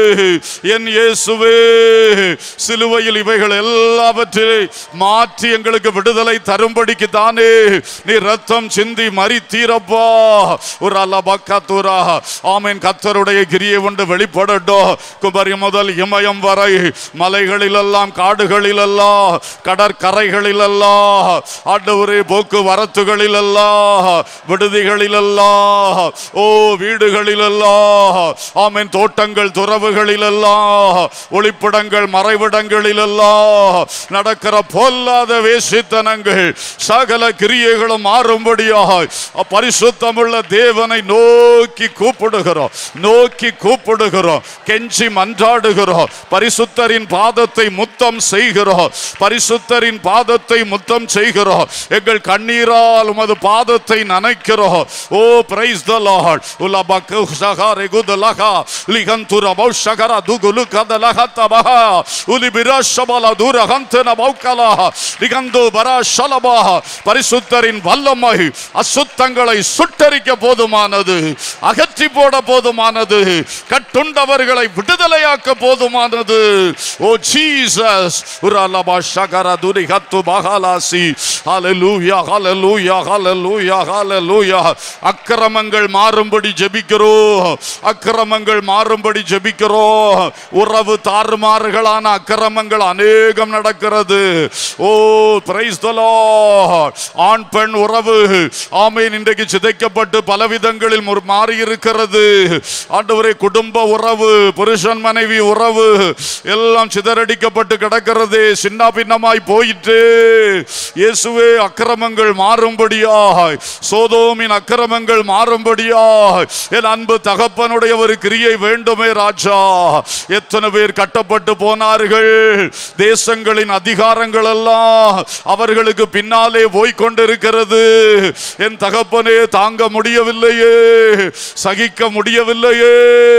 என் இயேசுவே, சிலுவையில் இவைகள் எல்லாவற்றையும் மாற்றி எங்களுக்கு விடுதலை தரும்படிக்கு தானே நீ ரத்தம் சிந்தி மரித்தீரப்பா. ஒரு அலபக்கத்துரா. ஆமென். கர்த்தருடைய கிரியை கொண்டு வெளிப்படட்டும். குமரி முதல் இமயம் வரை, மலைகளிலெல்லாம், காடுகளிலெல்லாம், கடற்கரைகளிலெல்லாம், ஆண்டவரே போக்குவரத்துகளிலெல்லாம், விடுதிகளிலெல்லாம், ஓ வீடுகளிலெல்லாம், ஆமென், தோட்டங்கள் துறவுகளிலெல்லாம், ஒளிப்பிடங்கள் மறைவிடங்களிலெல்லாம் நடக்கிற பொல்லாத வேசித்தனங்கள் சகல கிரியைகளும் மாறும்படியாய் பரிசுத்தமுள்ள தேவனை நோக்கி கூப்பிடுகிறோம், நோக்கி கூப்பிடுகிறோம், கெஞ்சி மன்றாடுகிறோம். பரிசுத்தரின் பாதத்தை முத்தம் செய்கிறோம், பரிசுத்தரின் பாதத்தை முத்தம் செய்கிறோம். எங்கள் கண்ணீரால் உமது பாதத்தை நனைக்கிறோம். ஓ பிரைஸ் தி லார்ட். உலபக்கு சகரே குதலகா லிகந்துர பௌஷகரா துகுலு கதலகதபஹா உலிபிரஷபல துரஹந்தன பௌகலா லிகந்து பரஷலபா. பரிசுத்தரின் வல்லமை அசுத்தங்களை சுட்டரிக்க போதுமானது, அகற்றி போட போதுமானது, கட்டுண்டவர்களை விடுதலையாக்க போதுமானது. Oh Jesus. உரலபா ஷகரா துரிஹத்து பஹலாசி. ஹalleluya, ஹalleluya, ஹalleluya, ஹalleluya. அக்கிரமங்கள் மாறும்படி ஜெபிக்கிறோம், அக்கிரமங்கள் மாறும்படி ஜெபிக்கிறோம். உறவு தாறுமாறுகளான அக்கிரமங்கள் அநேகம் நடக்கிறது. Oh praise the lord. ஆண் பெண் உறவு, ஆமென், இன்றைக்கு சிதைக்கப்பட்டு பலவிதங்களில் மாறி இருக்கிறது. ஆண்டவரே, குடும்ப உறவு, புருஷன் மனைவி உறவு எல்லாம் சிதறடிக்கப்பட்டு கிடக்கிறது, சின்ன பின்னமாய் போயிட்டு. இயேசுவே, அக்கிரமங்கள் மாறும்படியாய், சோதோமின் அக்கிரமங்கள் மாறும்படியாய் என் அன்பு தகப்பனுடைய ஒரு கிரியை வேண்டுமே ராஜா. எத்தனை பேர் கட்டப்பட்டு போனார்கள். தேசங்களின் அதிகாரங்கள் எல்லாம் அவர்களுக்கு பின்னாலே போய்கொண்டிருக்கிறது. என் தகப்பனே, தாங்க முடியவில்லையே, சகிக்க முடியவில்லையே.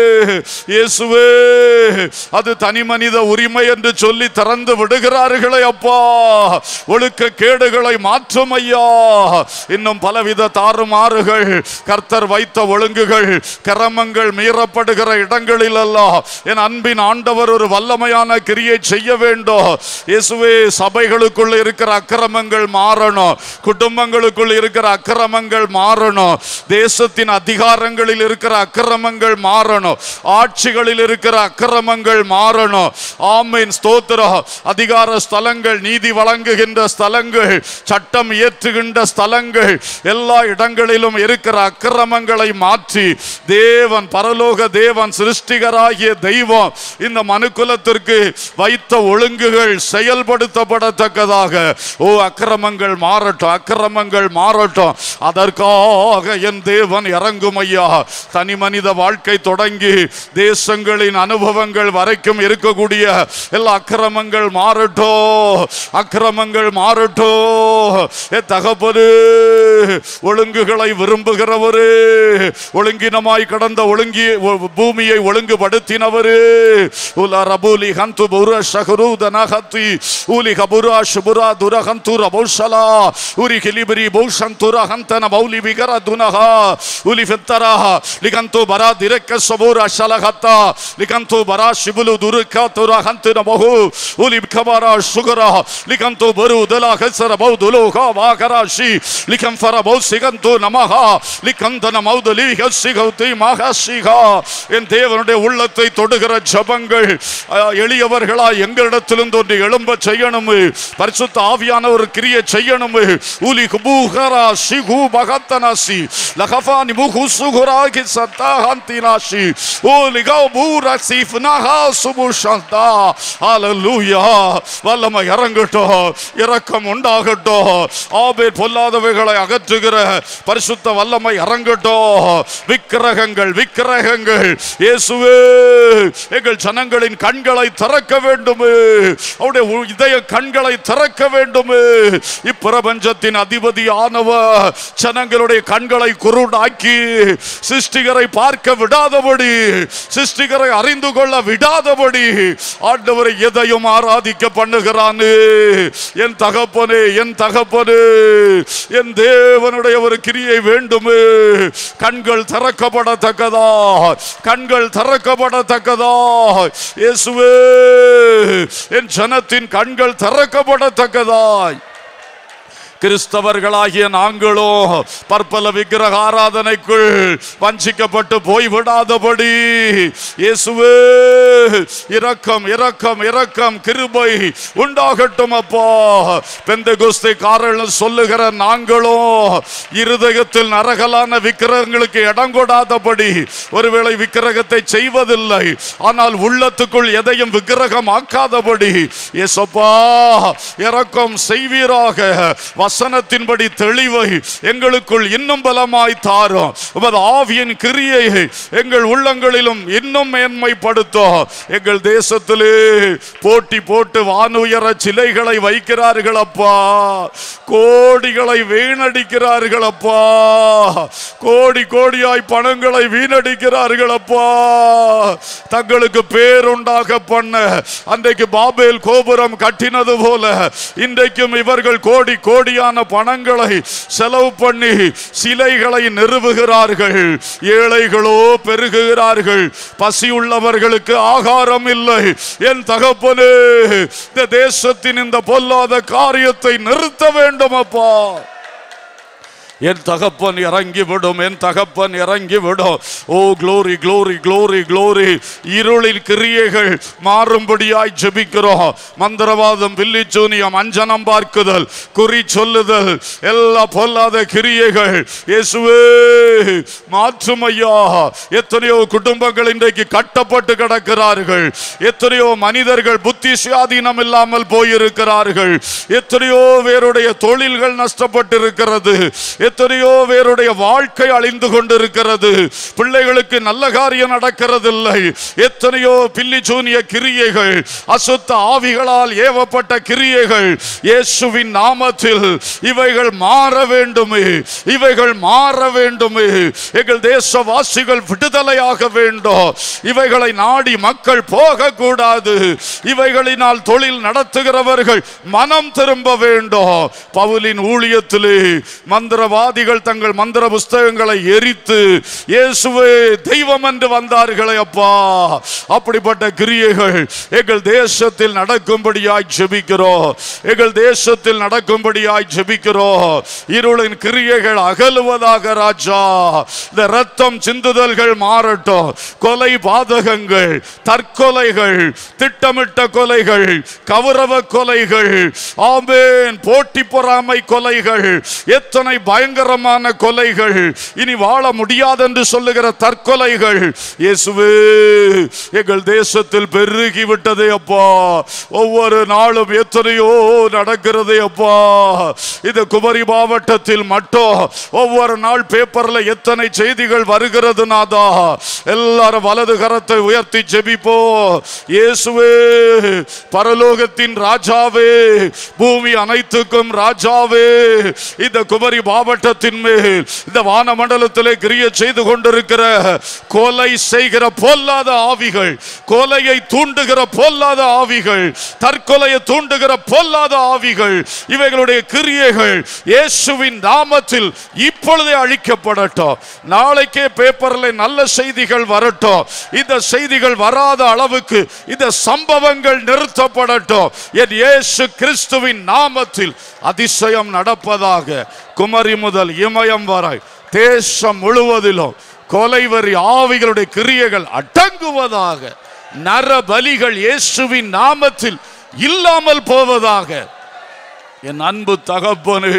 இயேசுவே, அது தனி மனித உரிமை என்று சொல்லி திறந்து விடுகிறார்களே அப்பா. ஒழுக்க கேடுகளை மாற்றும் ஐயா. இன்னும் பலவித தாறுமாறுகள், கர்த்தர் வைத்த ஒழுங்குகள், கிரமங்கள் மீறப்படுகிற இடங்களில் எல்லாம் என் அன்பின் ஆண்டவர் ஒரு வல்லமையான கிரியை செய்ய வேண்டும். இயேசுவே, சபைகளுக்குள்ள இருக்கிற அக்கிரமங்கள் மாறணும், குடும்பங்களுக்குள் இருக்கிற அக்கிரமங்கள் மாறணும், தேசத்தின் அதிகாரங்களில் இருக்கிற அக்கிரமங்கள் மாறணும், ஆட்சிகளில் இருக்கிற அக்கிரமங்கள் மாறணும். ஆமென், ஸ்தோத்திரம். அதிகார ஸ்தலங்கள், நீதி வழங்குகின்ற ஸ்தலங்கள், சட்டம் இயற்றுகின்ற ஸ்தலங்கள், எல்லா இடங்களிலும் இருக்கிற அக்கிரமங்களை மாற்றி தேவன், பரலோக தேவன், சிருஷ்டிகராகிய தெய்வம் இந்த மனுக்குலத்திற்கு வைத்த ஒழுங்குகள் செயல்படுத்தப்படத்தக்கதாக, ஓ அக்கிரமங்கள் மாறட்டும், அக்கிரமங்கள் மாறட்டும். அதற்காக என் தேவன் இறங்கும் ஐயா. தனி மனித வாழ்க்கை தொடங்கி தேசங்களின் அனுபவங்கள் வரைக்கும் இருக்கக்கூடிய எல்லா அக்கிரமங்கள் மாறட்டும், அக்கிரமங்கள் மாறட்டும். தகப்பனே, ஒழுங்குகளை விரும்புகிறவரே, ஒழுங்கினமாய் கடந்த பூமியை ஒழுங்குபடுத்தினவரே, உலரபுலி ஹந்து புர ஷஹருதனஹதி உலி கபுரா ஷுபுரா துரஹந்து ரபௌஷலா உரி கிலிபரி பௌஷந்துர ஹந்தன பௌலி விகர துனஹா உலி ஃபத்தரா லிகந்து பரா திரக்க சபுரா ஷலஹதா லிகந்து பரா ஷிபுலு துரக துரஹந்தன பஹு உலி கபரா சுகரா லிகந்து பரு உதலா ஹசர பௌதுலோகா வாகராஷி லிகம் ஃபர பௌ சிகந்து நமஹா லிகந்தன மௌதலி ஹசிகௌதி மஹசிகா. என் தேவனுடைய உள்ளத்தை தொடுகிற ஜபங்கள் எளியவர்களா எங்களிடத்திலிருந்து ஒன்று எழும்ப செய்யணும். பரிசுத்த ஆவியானவர் கிரியை செய்யணும். உலி குபூகரா சிகு பகத்தனாசி லகஃபானி முகு சுகுராகி சத்தாஹந்தினாசி உலி கபூரா சிஃப்னஹா சுபுஷந்தா. ஹalleluya. வல்லமை இறங்கட்டும், இரக்கம் உண்டாகட்டும். ஆபேல் பொல்லாதவைகளை அகற்றுகிற பரிசுத்த வல்லமை இறங்கட்டும். விக்கிரகங்கள் விக்கிரகங்கள் இயேசுவே எங்கள் ஜனங்களின் கண்களை திறக்க வேண்டுமே, அவருடைய இதய கண்களை திறக்க வேண்டுமே. இப்பிரபஞ்சத்தின் அதிபதியானவர் ஜனங்களுடைய கண்களை குருடாக்கி சிருஷ்டிகரை பார்க்க விடாதபடி, சிருஷ்டிகரை அறிந்து கொள்ள விடாதபடி ஆண்டவரை எதையும் ஆராதிக்க பண்ணுகிறானே. என் தகப்பனே, என் தகப்பனே, என் தேவனுடைய ஒரு கிரியை வேண்டுமே. கண்கள் திறக்கப்படத்தக்கதா, கண்கள் திறக்கப்படத்தக்கதா. இயேசுவே என் ஜனத்தின் கண்கள் திறக்கப்படத்தக்கதாய். கிறிஸ்தவர்களாகிய நாங்களோ பற்பல விக்கிரக ஆராதனைக்குள் வஞ்சிக்கப்பட்டு போய்விடாதபடி இயேசுவே இரக்கம் இரக்கம் இரக்கம் கிருபை உண்டாகட்டும் அப்பா. பெந்தெகோஸ்தேக்காரர்கள் சொல்லுகிற நாங்களோ இருதயத்தில் நரகலான விக்கிரகங்களுக்கு இடம் கொடாதபடி, ஒருவேளை விக்கிரகத்தை செய்வதில்லை ஆனால் உள்ளத்துக்குள் எதையும் விக்கிரகம் ஆக்காதபடி இயேசுப்பா இரக்கம் செய்வீராக. வசனத்தின்படி தெளிவை எங்களுக்குள் இன்னும் பலமாய் தாரும். உமது ஆவியின் கிரியையை எங்கள் உள்ளங்களிலும் இன்னும் மேன்மைப்படுத்தும். எங்கள் தேசத்திலே போட்டி போட்டு வானுயர சிலைகளை வைக்கிறார்கள் அப்பா, கோடிகளை வீணடிக்கிறார்கள் அப்பா, கோடி கோடியாய் பணங்களை வீணடிக்கிறார்கள் அப்பா. தங்களுக்கு பேருண்டாக பண்ண அன்றைக்கு பாபேல் கோபுரம் கட்டினது போல இன்றைக்கும் இவர்கள் கோடி கோடி பணங்களை செலவு பண்ணி சிலைகளை நிறுவுகிறார்கள். ஏழைகளோ பெருகுகிறார்கள், பசி உள்ளவர்களுக்கு ஆகாரம் இல்லை. என் தகப்பனே, இந்த தேசத்தின் இந்த பொல்லாத காரியத்தை நிறுத்த வேண்டும் அப்பா. என் தகப்பன் இறங்கிவிடும், என் தகப்பன் இறங்கிவிடும். Oh glory glory glory glory. இருளின் கிரியைகள் மாறும்படியாய் ஜெபிக்கிறோம். மந்திரவாதம், வில்லிச்சூனியம், அஞ்சனம் பார்க்குதல், குறி சொல்லுதல், எல்லா பொல்லாத கிரியைகள் இயேசுவே மாற்றும் ஐயா. எத்தனையோ குடும்பங்கள் இன்றைக்கு கட்டப்பட்டு கிடக்கிறார்கள். எத்தனையோ மனிதர்கள் புத்தி சுயாதீனம் இல்லாமல் போயிருக்கிறார்கள். எத்தனையோ பேருடைய தொழில்கள் நஷ்டப்பட்டிருக்கிறது. எத்தனையோ பேருடைய வாழ்க்கை அழிந்து கொண்டிருக்கிறது. பிள்ளைகளுக்கு நல்ல காரியம் நடக்கிறதில்லை. எத்தனையோ பில்லி சூனிய கிரியைகள், அசுத்த ஆவிகளால் ஏவப்பட்ட கிரியைகள் இயேசுவின் நாமத்தில் இவைகள் மாற வேண்டுமே, இவைகள் மாற வேண்டுமே. எங்கள் தேசவாசிகள் விடுதலையாக வேண்டும். இவைகளை நாடி மக்கள் போக கூடாது. இவைகளினால் தொழில் நடத்துகிறவர்கள் மனம் திரும்ப வேண்டும். பவுலின் ஊழியத்திலே மந்திரவாதிகள் தங்கள் மந்திர புஸ்தகங்களை எரித்து இயேசுவே தெய்வம் என்று வந்தார்களே அப்பா. அப்படிப்பட்ட கிரியைகள் எங்கள் தேசத்தில் நடக்கும்படியாய் ஜெபிக்கிறோம். எங்கள் தேசத்தில் நடக்கும்படியாய் ஜெபிக்கிறோம். இருளின் கிரியைகள் அகலுவதாக ராஜா. இந்த ரத்தம் சிந்துதல்கள் மாறட்டும். கொலை பாதகங்கள், தற்கொலைகள், திட்டமிட்ட கொலைகள், கௌரவ கொலைகள், ஆமென், போட்டி பொறாமை கொலைகள், எத்தனை பயங்கரமான கொலைகள், இனி வாழ முடியாது என்று சொல்லுகிற தற்கொலைகள் இயேசுவே எங்கள் தேசத்தில் பெருகி விட்டதே அப்பா. ஒவ்வொரு நாளும் எத்தனையோ நடக்கிறதே அப்பா. இந்த குமரி மாவட்டத்தில் மட்டும் ஒவ்வொரு நாள் பேப்பர்ல எத்தனை செய்திகள் வருகிறது நாதா. எல்லாரும் வலது கரத்தை உயர்த்தி ஜெபிப்போ. இயேசுவே பரலோகத்தின் ராஜாவே, பூமி அனைத்துக்கும் ராஜாவே, இந்த குமரி மாவட்டத்தின் மேல் இந்த வானமண்டலத்திலே கிரியை செய்து கொண்டிருக்கிற கொலை செய்கிற பொல்லாத ஆவிகள், கொலையை தூண்டுகிற பொல்லாத ஆவிகள், தற்கொலையை தூண்டுகிற பொல்லாத ஆவிகள், இவைகளுடைய கிரியைகள் இயேசுவின் நாமத்தில் இப்பொழுதே அழிக்கப்படட்டும். நாளைக்கே பேப்பர்ல நல்ல செய்திகள் வரட்டும். இந்த செய்திகள் வராத அளவுக்கு இந்த சம்பவங்கள் நிறுத்தப்படட்டும். என் இயேசு கிறிஸ்துவின் நாமத்தில் அதிசயம் நடப்பதாக. குமரி முதல் இமயம் வரை தேசம் முழுவதிலும் கொலைவரி ஆவிகளுடைய கிரியைகள் அடங்குவதாக. நர பலிகள் இயேசுவின் நாமத்தில் இல்லாமல் போவதாக. என் அன்பு தகப்பனே,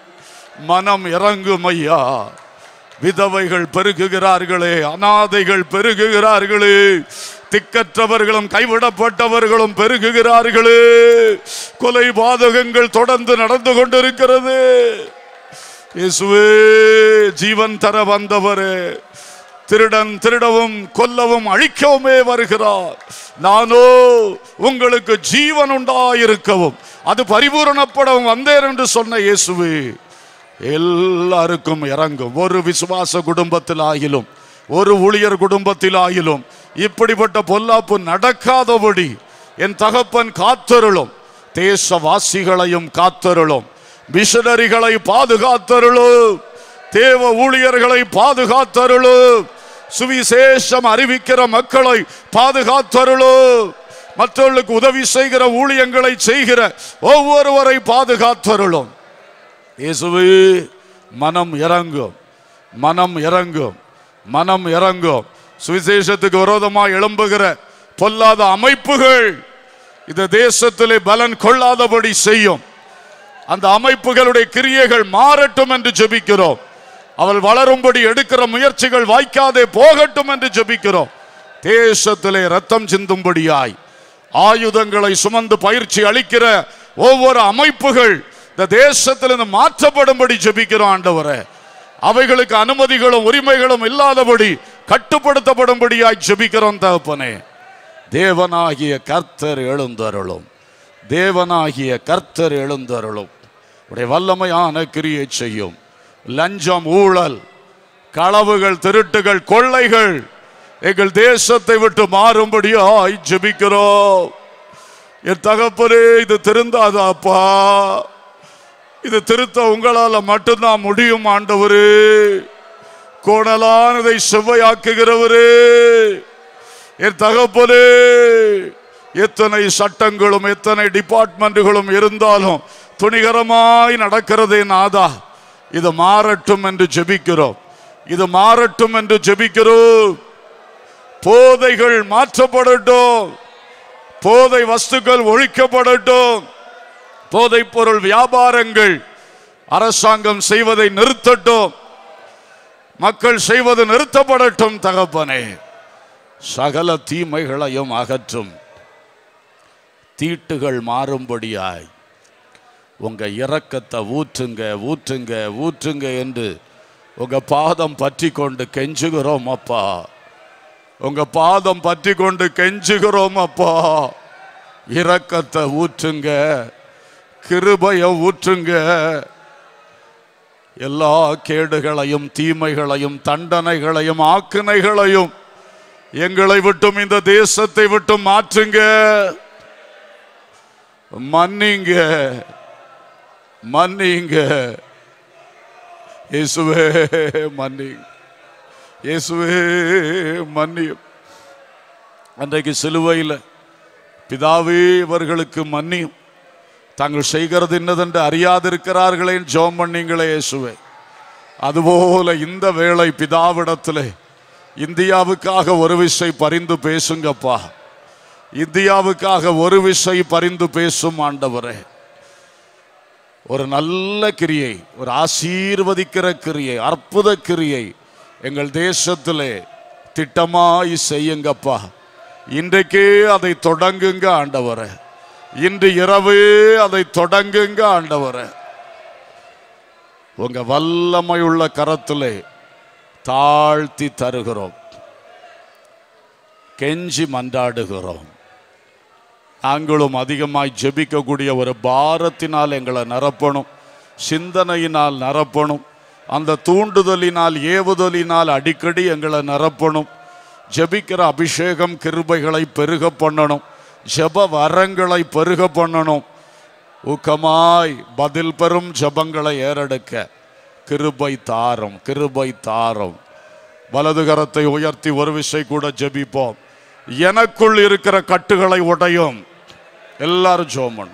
மனம் இறங்கும் ஐயா. விதவைகள் பெருகுகிறார்களே, அனாதைகள் பெருகுகிறார்களே, திக்கற்றவர்களும் கைவிடப்பட்டவர்களும் பெருகுகிறார்களே, கொலை பாதகங்கள் தொடர்ந்து நடந்து கொண்டிருக்கிறது. இயேசுவே, ஜீவன் தர வந்தவரே, திருடன் திருடவும் கொல்லவும் அழிக்கவுமே வருகிறார். நானோ உங்களுக்கு ஜீவன் உண்டாயிருக்கவும் அது பரிபூரணப்படவும் வந்தேன் என்று சொன்ன இயேசுவே, எல்லாருக்கும் இறங்கும். ஒரு விசுவாச குடும்பத்தில் ஆகிலும் ஒரு ஊழியர் குடும்பத்தில் ஆகிலும் இப்படிப்பட்ட பொல்லாப்பு நடக்காதபடி என் தகப்பன் காத்தருளும். தேசவாசிகளையும் காத்தருளும், மிஷனரிகளை பாதுகாத்தருளும், தேவ ஊழியர்களை பாதுகாத்தருளும், சுவிசேஷம் அறிவிக்கிற மக்களை பாதுகாத்தருளும், மற்றவர்களுக்கு உதவி செய்கிற ஊழியங்களை செய்கிற ஒவ்வொருவரை பாதுகாத்தருளும். இயேசுவே, மனம் இறங்கும், மனம் இறங்கும், மனம் இறங்கும். சுவிசேஷத்துக்கு விரோதமாக எழும்புகிற பொல்லாத அமைப்புகள் இந்த தேசத்திலே பலன் கொள்ளாதபடி செய்யும். அந்த அமைப்புகளுடைய கிரியைகள் மாறட்டும் என்று ஜெபிக்கிறோம். அவள் வளரும்படி எடுக்கிற முயற்சிகள் வாய்க்காதே போகட்டும் என்று ஜெபிக்கிறோம். தேசத்திலே ரத்தம் சிந்தும்படியாய் ஆயுதங்களை சுமந்து பயிற்சி அளிக்கிற ஒவ்வொரு அமைப்புகள் இந்த தேசத்திலிருந்து மாற்றப்படும்படி ஜெபிக்கிறோம். ஆண்டவரே, அவைகளுக்கு அனுமதிகளும் உரிமைகளும் இல்லாதபடி கட்டுப்படுத்தப்படும்படியாய் ஜெபிக்கிறோம். தகப்பனே, தேவனாகிய கர்த்தர் எழுந்தருளும், தேவனாகிய கர்த்தர் எழுந்தருளும். உடைய வல்லமையான கிரியை செய்யும். லஞ்சம், ஊழல், களவுகள், திருட்டுகள், கொள்ளைகள் எங்கள் தேசத்தை விட்டு மாறும்படியாய் ஜெபிக்கிறோம். என் தகப்பனே, இது திருந்தாதாப்பா, இது திருத்த உங்களால மட்டும்தான் முடியும். ஆண்டவரே, கோணலானதை செவ்வையாக்குகிறவரே, என் தகப்பனே, எத்தனை சட்டங்களும் எத்தனை டிபார்ட்மெண்ட்டுகளும் இருந்தாலும் துணிகரமாய் நடக்கிறதே நாதா, இது மாறட்டும் என்று ஜெபிக்கிறோம், இது மாறட்டும் என்று ஜெபிக்கிறோம். போதைகள் மாற்றப்படட்டும், போதை வஸ்துக்கள் ஒழிக்கப்படட்டும், போதை பொருள் வியாபாரங்கள் அரசாங்கம் செய்வதை நிறுத்தட்டும், மக்கள் செய்வது நிறுத்தப்படட்டும். தகப்பனே, சகல தீமைகளையும் அகற்றும். தீட்டுகள் மாறும்படியாய் உங்க இரக்கத்தை ஊற்றுங்க, ஊற்றுங்க, ஊற்றுங்க என்று உங்க பாதம் பற்றி கொண்டு கெஞ்சுகிறோம் அப்பா, உங்க பாதம் பற்றி கொண்டு கெஞ்சுகிறோம் அப்பா. இரக்கத்தை ஊற்றுங்க, கிருபையை ஊற்றுங்க. எல்லா கேடுகளையும் தீமைகளையும் தண்டனைகளையும் ஆக்கினைகளையும் எங்களை விட்டும் இந்த தேசத்தை விட்டும் மாற்றுங்க. மன்னிங்க, மன்னிங்க இயேசுவே, மன்னிங்க இயேசுவே, மன்னியும். அன்றைக்கு சிலுவையில் பிதாவே இவர்களுக்கு மன்னியும், தாங்கள் செய்கிறது என்னதென்று அறியாதிருக்கிறார்களே ஜெபம் பண்ணீங்களே இயேசுவே. அதுபோல இந்த வேளை பிதாவிடத்திலே இந்தியாவுக்காக ஒரு விசை பரிந்து பேசுங்கப்பா, இந்தியாவுக்காக ஒரு விசை பரிந்து பேசும் ஆண்டவரே. ஒரு நல்ல கிரியை, ஒரு ஆசீர்வதிக்கிற கிரியை, அற்புத கிரியை எங்கள் தேசத்திலே திட்டமாய் செய்யுங்கப்பா. இன்றைக்கே அதை தொடங்குங்க ஆண்டவரே, இன்று இரவே அதை தொடங்குங்க ஆண்டவரே. உங்க வல்லமையுள்ள கரத்திலே தாழ்த்தி தருகிறோம், கெஞ்சி மன்றாடுகிறோம். நாங்களும் அதிகமாய் ஜெபிக்கக்கூடிய ஒரு பாரத்தினால் எங்களை நிரப்பணும், சிந்தனையினால் நிரப்பணும், அந்த தூண்டுதலினால் ஏவுதலினால் அடிக்கடி எங்களை நிரப்பணும். ஜெபிக்கிற அபிஷேகம் கிருபைகளை பெருக பண்ணணும், ஜெப வரங்களை பெருக பண்ணணும். ஊக்கமாய் பதில் பெறும் ஜெபங்களை ஏறெடுக்க கிருபை தாரும், கிருபை தாரும். வலது கரத்தை உயர்த்தி ஒரு விசை கூட ஜெபிப்போம். எனக்குள் இருக்கிற கட்டுகளை உடையும். எல்லாரும் ஜெபம்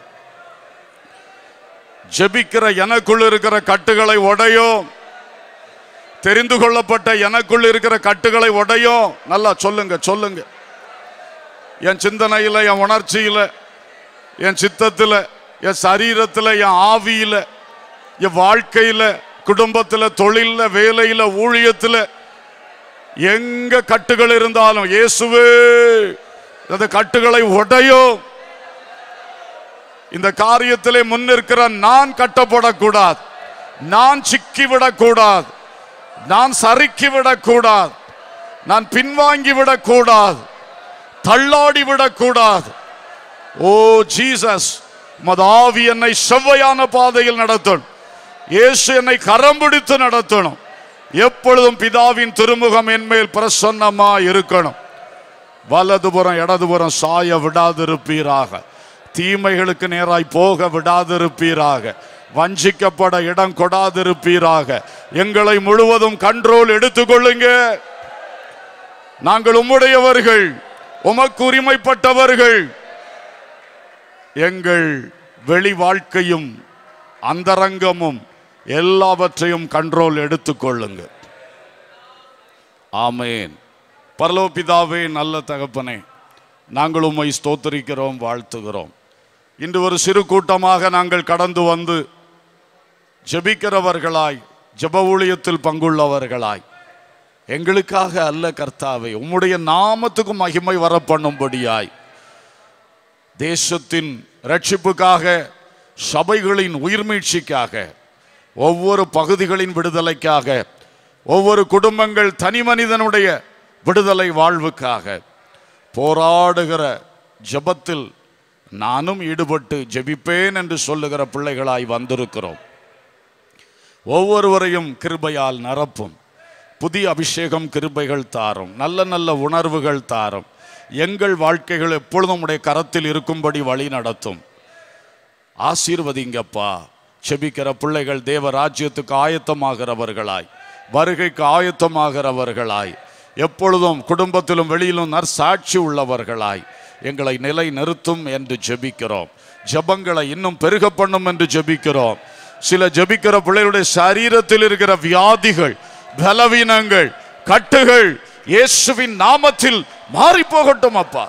ஜெபிக்கிற எனக்குள் இருக்கிற கட்டுகளை உடையும். தெரிந்து கொள்ளப்பட்ட எனக்குள் இருக்கிற கட்டுகளை உடையும். நல்லா சொல்லுங்க, சொல்லுங்க. என் சிந்தனையில், என் உணர்ச்சியில், என் சித்தத்தில், என் சரீரத்தில், என் ஆவியில், என் வாழ்க்கையில், குடும்பத்தில், தொழிலில், வேலையில், ஊழியத்தில் எங்க கட்டுகள் இருந்தாலும் இயேசுவே அந்த கட்டுகளை உடையும். இந்த காரியத்திலே முன்னிற்கிற நான் கட்டப்படக்கூடாது, நான் சிக்கிவிடக் கூடாது, நான் சறுக்கிவிடக் கூடாது, நான் பின்வாங்கி விடக் கூடாது, தள்ளாடி விடக் கூடாது. ஓ ஜீசஸ், உமது ஆவி என்னை செவ்வையான பாதையில் நடத்தணும். இயேசு என்னை கரம் பிடித்து நடத்தணும். எப்பொழுதும் பிதாவின் திருமுகம் என்மேல் பிரசன்னமா இருக்கணும். வலதுபுறம் இடதுபுறம் சாய விடாதிருப்பீராக, தீமைகளுக்கு நேராய் போக விடாதிருப்பீராக, வஞ்சிக்கப்பட இடம் கொடாதிருப்பீராக. எங்களை முழுவதும் கண்ட்ரோல் எடுத்துக்கொள்ளுங்க. நாங்கள் உம்முடையவர்கள், உமக்கு உரிமைப்பட்டவர்கள். எங்கள் வெளி வாழ்க்கையும் அந்தரங்கமும் எல்லாவற்றையும் கண்ட்ரோல் எடுத்துக்கொள்ளுங்க. ஆமேன். பரலோக பிதாவே, நல்ல தகப்பனே, நாங்கள் உம்மை ஸ்தோத்திரிக்கிறோம், வாழ்த்துகிறோம். இன்று ஒரு சிறு கூட்டமாக நாங்கள் கடந்து வந்து ஜெபிக்கிறவர்களாய், ஜெப ஊழியத்தில் பங்குள்ளவர்களாய், எங்களுக்காக அல்ல கர்த்தாவே, உம்முடைய நாமத்துக்கு மகிமை வர பண்ணும்படியாய், தேசத்தின் ரட்சிப்புக்காக, சபைகளின் உயிர்மீட்சிக்காக, ஒவ்வொரு பகுதிகளின் விடுதலைக்காக, ஒவ்வொரு குடும்பங்கள் தனி மனிதனுடைய விடுதலை வாழ்வுக்காக போராடுகிற ஜெபத்தில் நானும் ஈடுபட்டு ஜெபிப்பேன் என்று சொல்லுகிற பிள்ளைகளாய் வந்திருக்கிறோம். ஒவ்வொருவரையும் கிருபையால் நிரப்பும். புதிய அபிஷேகம், கிருபைகள் தாரும். நல்ல நல்ல உணர்வுகள் தாரும். எங்கள் வாழ்க்கைகள் எப்பொழுதும் உடைய கரத்தில் இருக்கும்படி வழி நடத்தும். ஆசீர்வதிங்கப்பா. செபிக்கிற பிள்ளைகள் தேவ ராஜ்யத்துக்கு ஆயத்தமாகிறவர்களாய், வருகைக்கு ஆயத்தமாகிறவர்களாய், எப்பொழுதும் குடும்பத்திலும் வெளியிலும் நற்சாட்சி உள்ளவர்களாய் எங்களை நிலை நிறுத்தும் என்று ஜெபிக்கிறோம். ஜெபங்களை இன்னும் பெருக பண்ணும் என்று ஜெபிக்கிறோம். சில ஜெபிக்கிற பிள்ளைகளுடைய சரீரத்தில் இருக்கிற வியாதிகள், பலவீனங்கள், கட்டுகள் இயேசுவின் நாமத்தில் மாறி போகட்டும் அப்பா.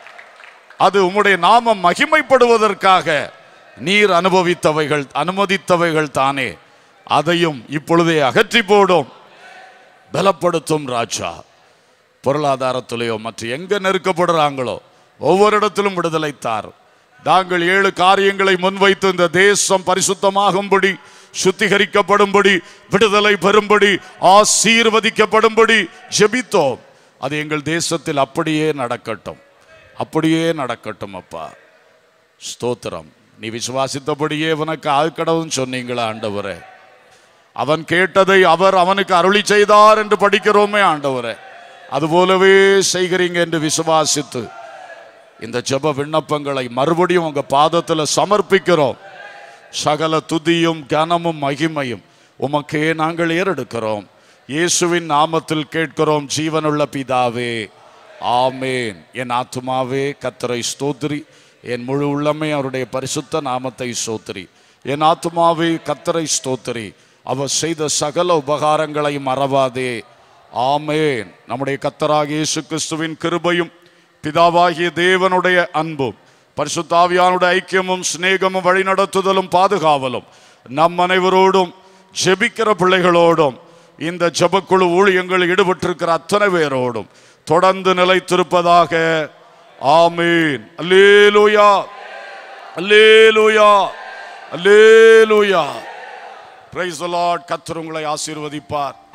அது உம்முடைய நாமம் மகிமைப்படுவதற்காக நீர் அனுமதித்தவைகள் தானே. அதையும் இப்பொழுதே அகற்றி போடும், பலப்படுத்தும் ராஜா. பொருளாதாரத்திலேயோ மற்ற எங்க நெருக்கப்படுறாங்களோ ஒவ்வொரு இடத்திலும் விடுதலை தார். நாங்கள் 7 காரியங்களை முன்வைத்து இந்த தேசம் பரிசுத்தமாகும்படி, சுத்திகரிக்கப்படும்படி, விடுதலை பெறும்படி, ஆசீர்வதிக்கப்படும்படி ஜெபித்தோம். அது எங்கள் தேசத்தில் அப்படியே நடக்கட்டும், அப்படியே நடக்கட்டும் அப்பா. ஸ்தோத்திரம். நீ விசுவாசித்தபடியே உனக்கு ஆழ்கடவுன்னு சொன்னீங்களா ஆண்டவரே? அவன் கேட்டதை அவர் அவனுக்கு அருளி செய்தார் என்று படிக்கிறோமே ஆண்டவரே. அதுபோலவே செய்கிறீங்க என்று விசுவாசித்து இந்த ஜெப விண்ணப்பங்களை மறுபடியும் உங்க பாதத்தில் சமர்ப்பிக்கிறோம். சகல துதியும் கனமும் மகிமையும் உமக்கே நாங்கள் ஏறெடுக்கிறோம். இயேசுவின் நாமத்தில் கேட்கிறோம் ஜீவனுள்ள பிதாவே, ஆமேன். என் ஆத்துமாவே கர்த்தரை ஸ்தோத்திரி, என் முழு உள்ளமே அவருடைய பரிசுத்த நாமத்தை ஸ்தோத்திரி. என் ஆத்துமாவே கர்த்தரை ஸ்தோத்திரி, அவர் செய்த சகல உபகாரங்களை மறவாதே. ஆமேன். நம்முடைய கர்த்தராகிய இயேசு கிறிஸ்துவின் கிருபையும், பிதாவாகிய தேவனுடைய அன்பும், பரிசுத்த ஆவியானுடைய ஐக்கியமும், சிநேகமும், வழிநடத்துதலும், பாதுகாவலும் நம் அனைவரோடும், ஜெபிக்கிற பிள்ளைகளோடும், இந்த ஜெபக்குழு ஊழியங்கள் ஈடுபட்டிருக்கிற அத்தனை பேரோடும் தொடர்ந்து நிலைத்திருப்பதாக. ஆமீன். அல்லேலூயா, அல்லேலூயா, அல்லேலூயா. Praise the lord. கர்த்தர் உங்களை ஆசீர்வதிப்பார்.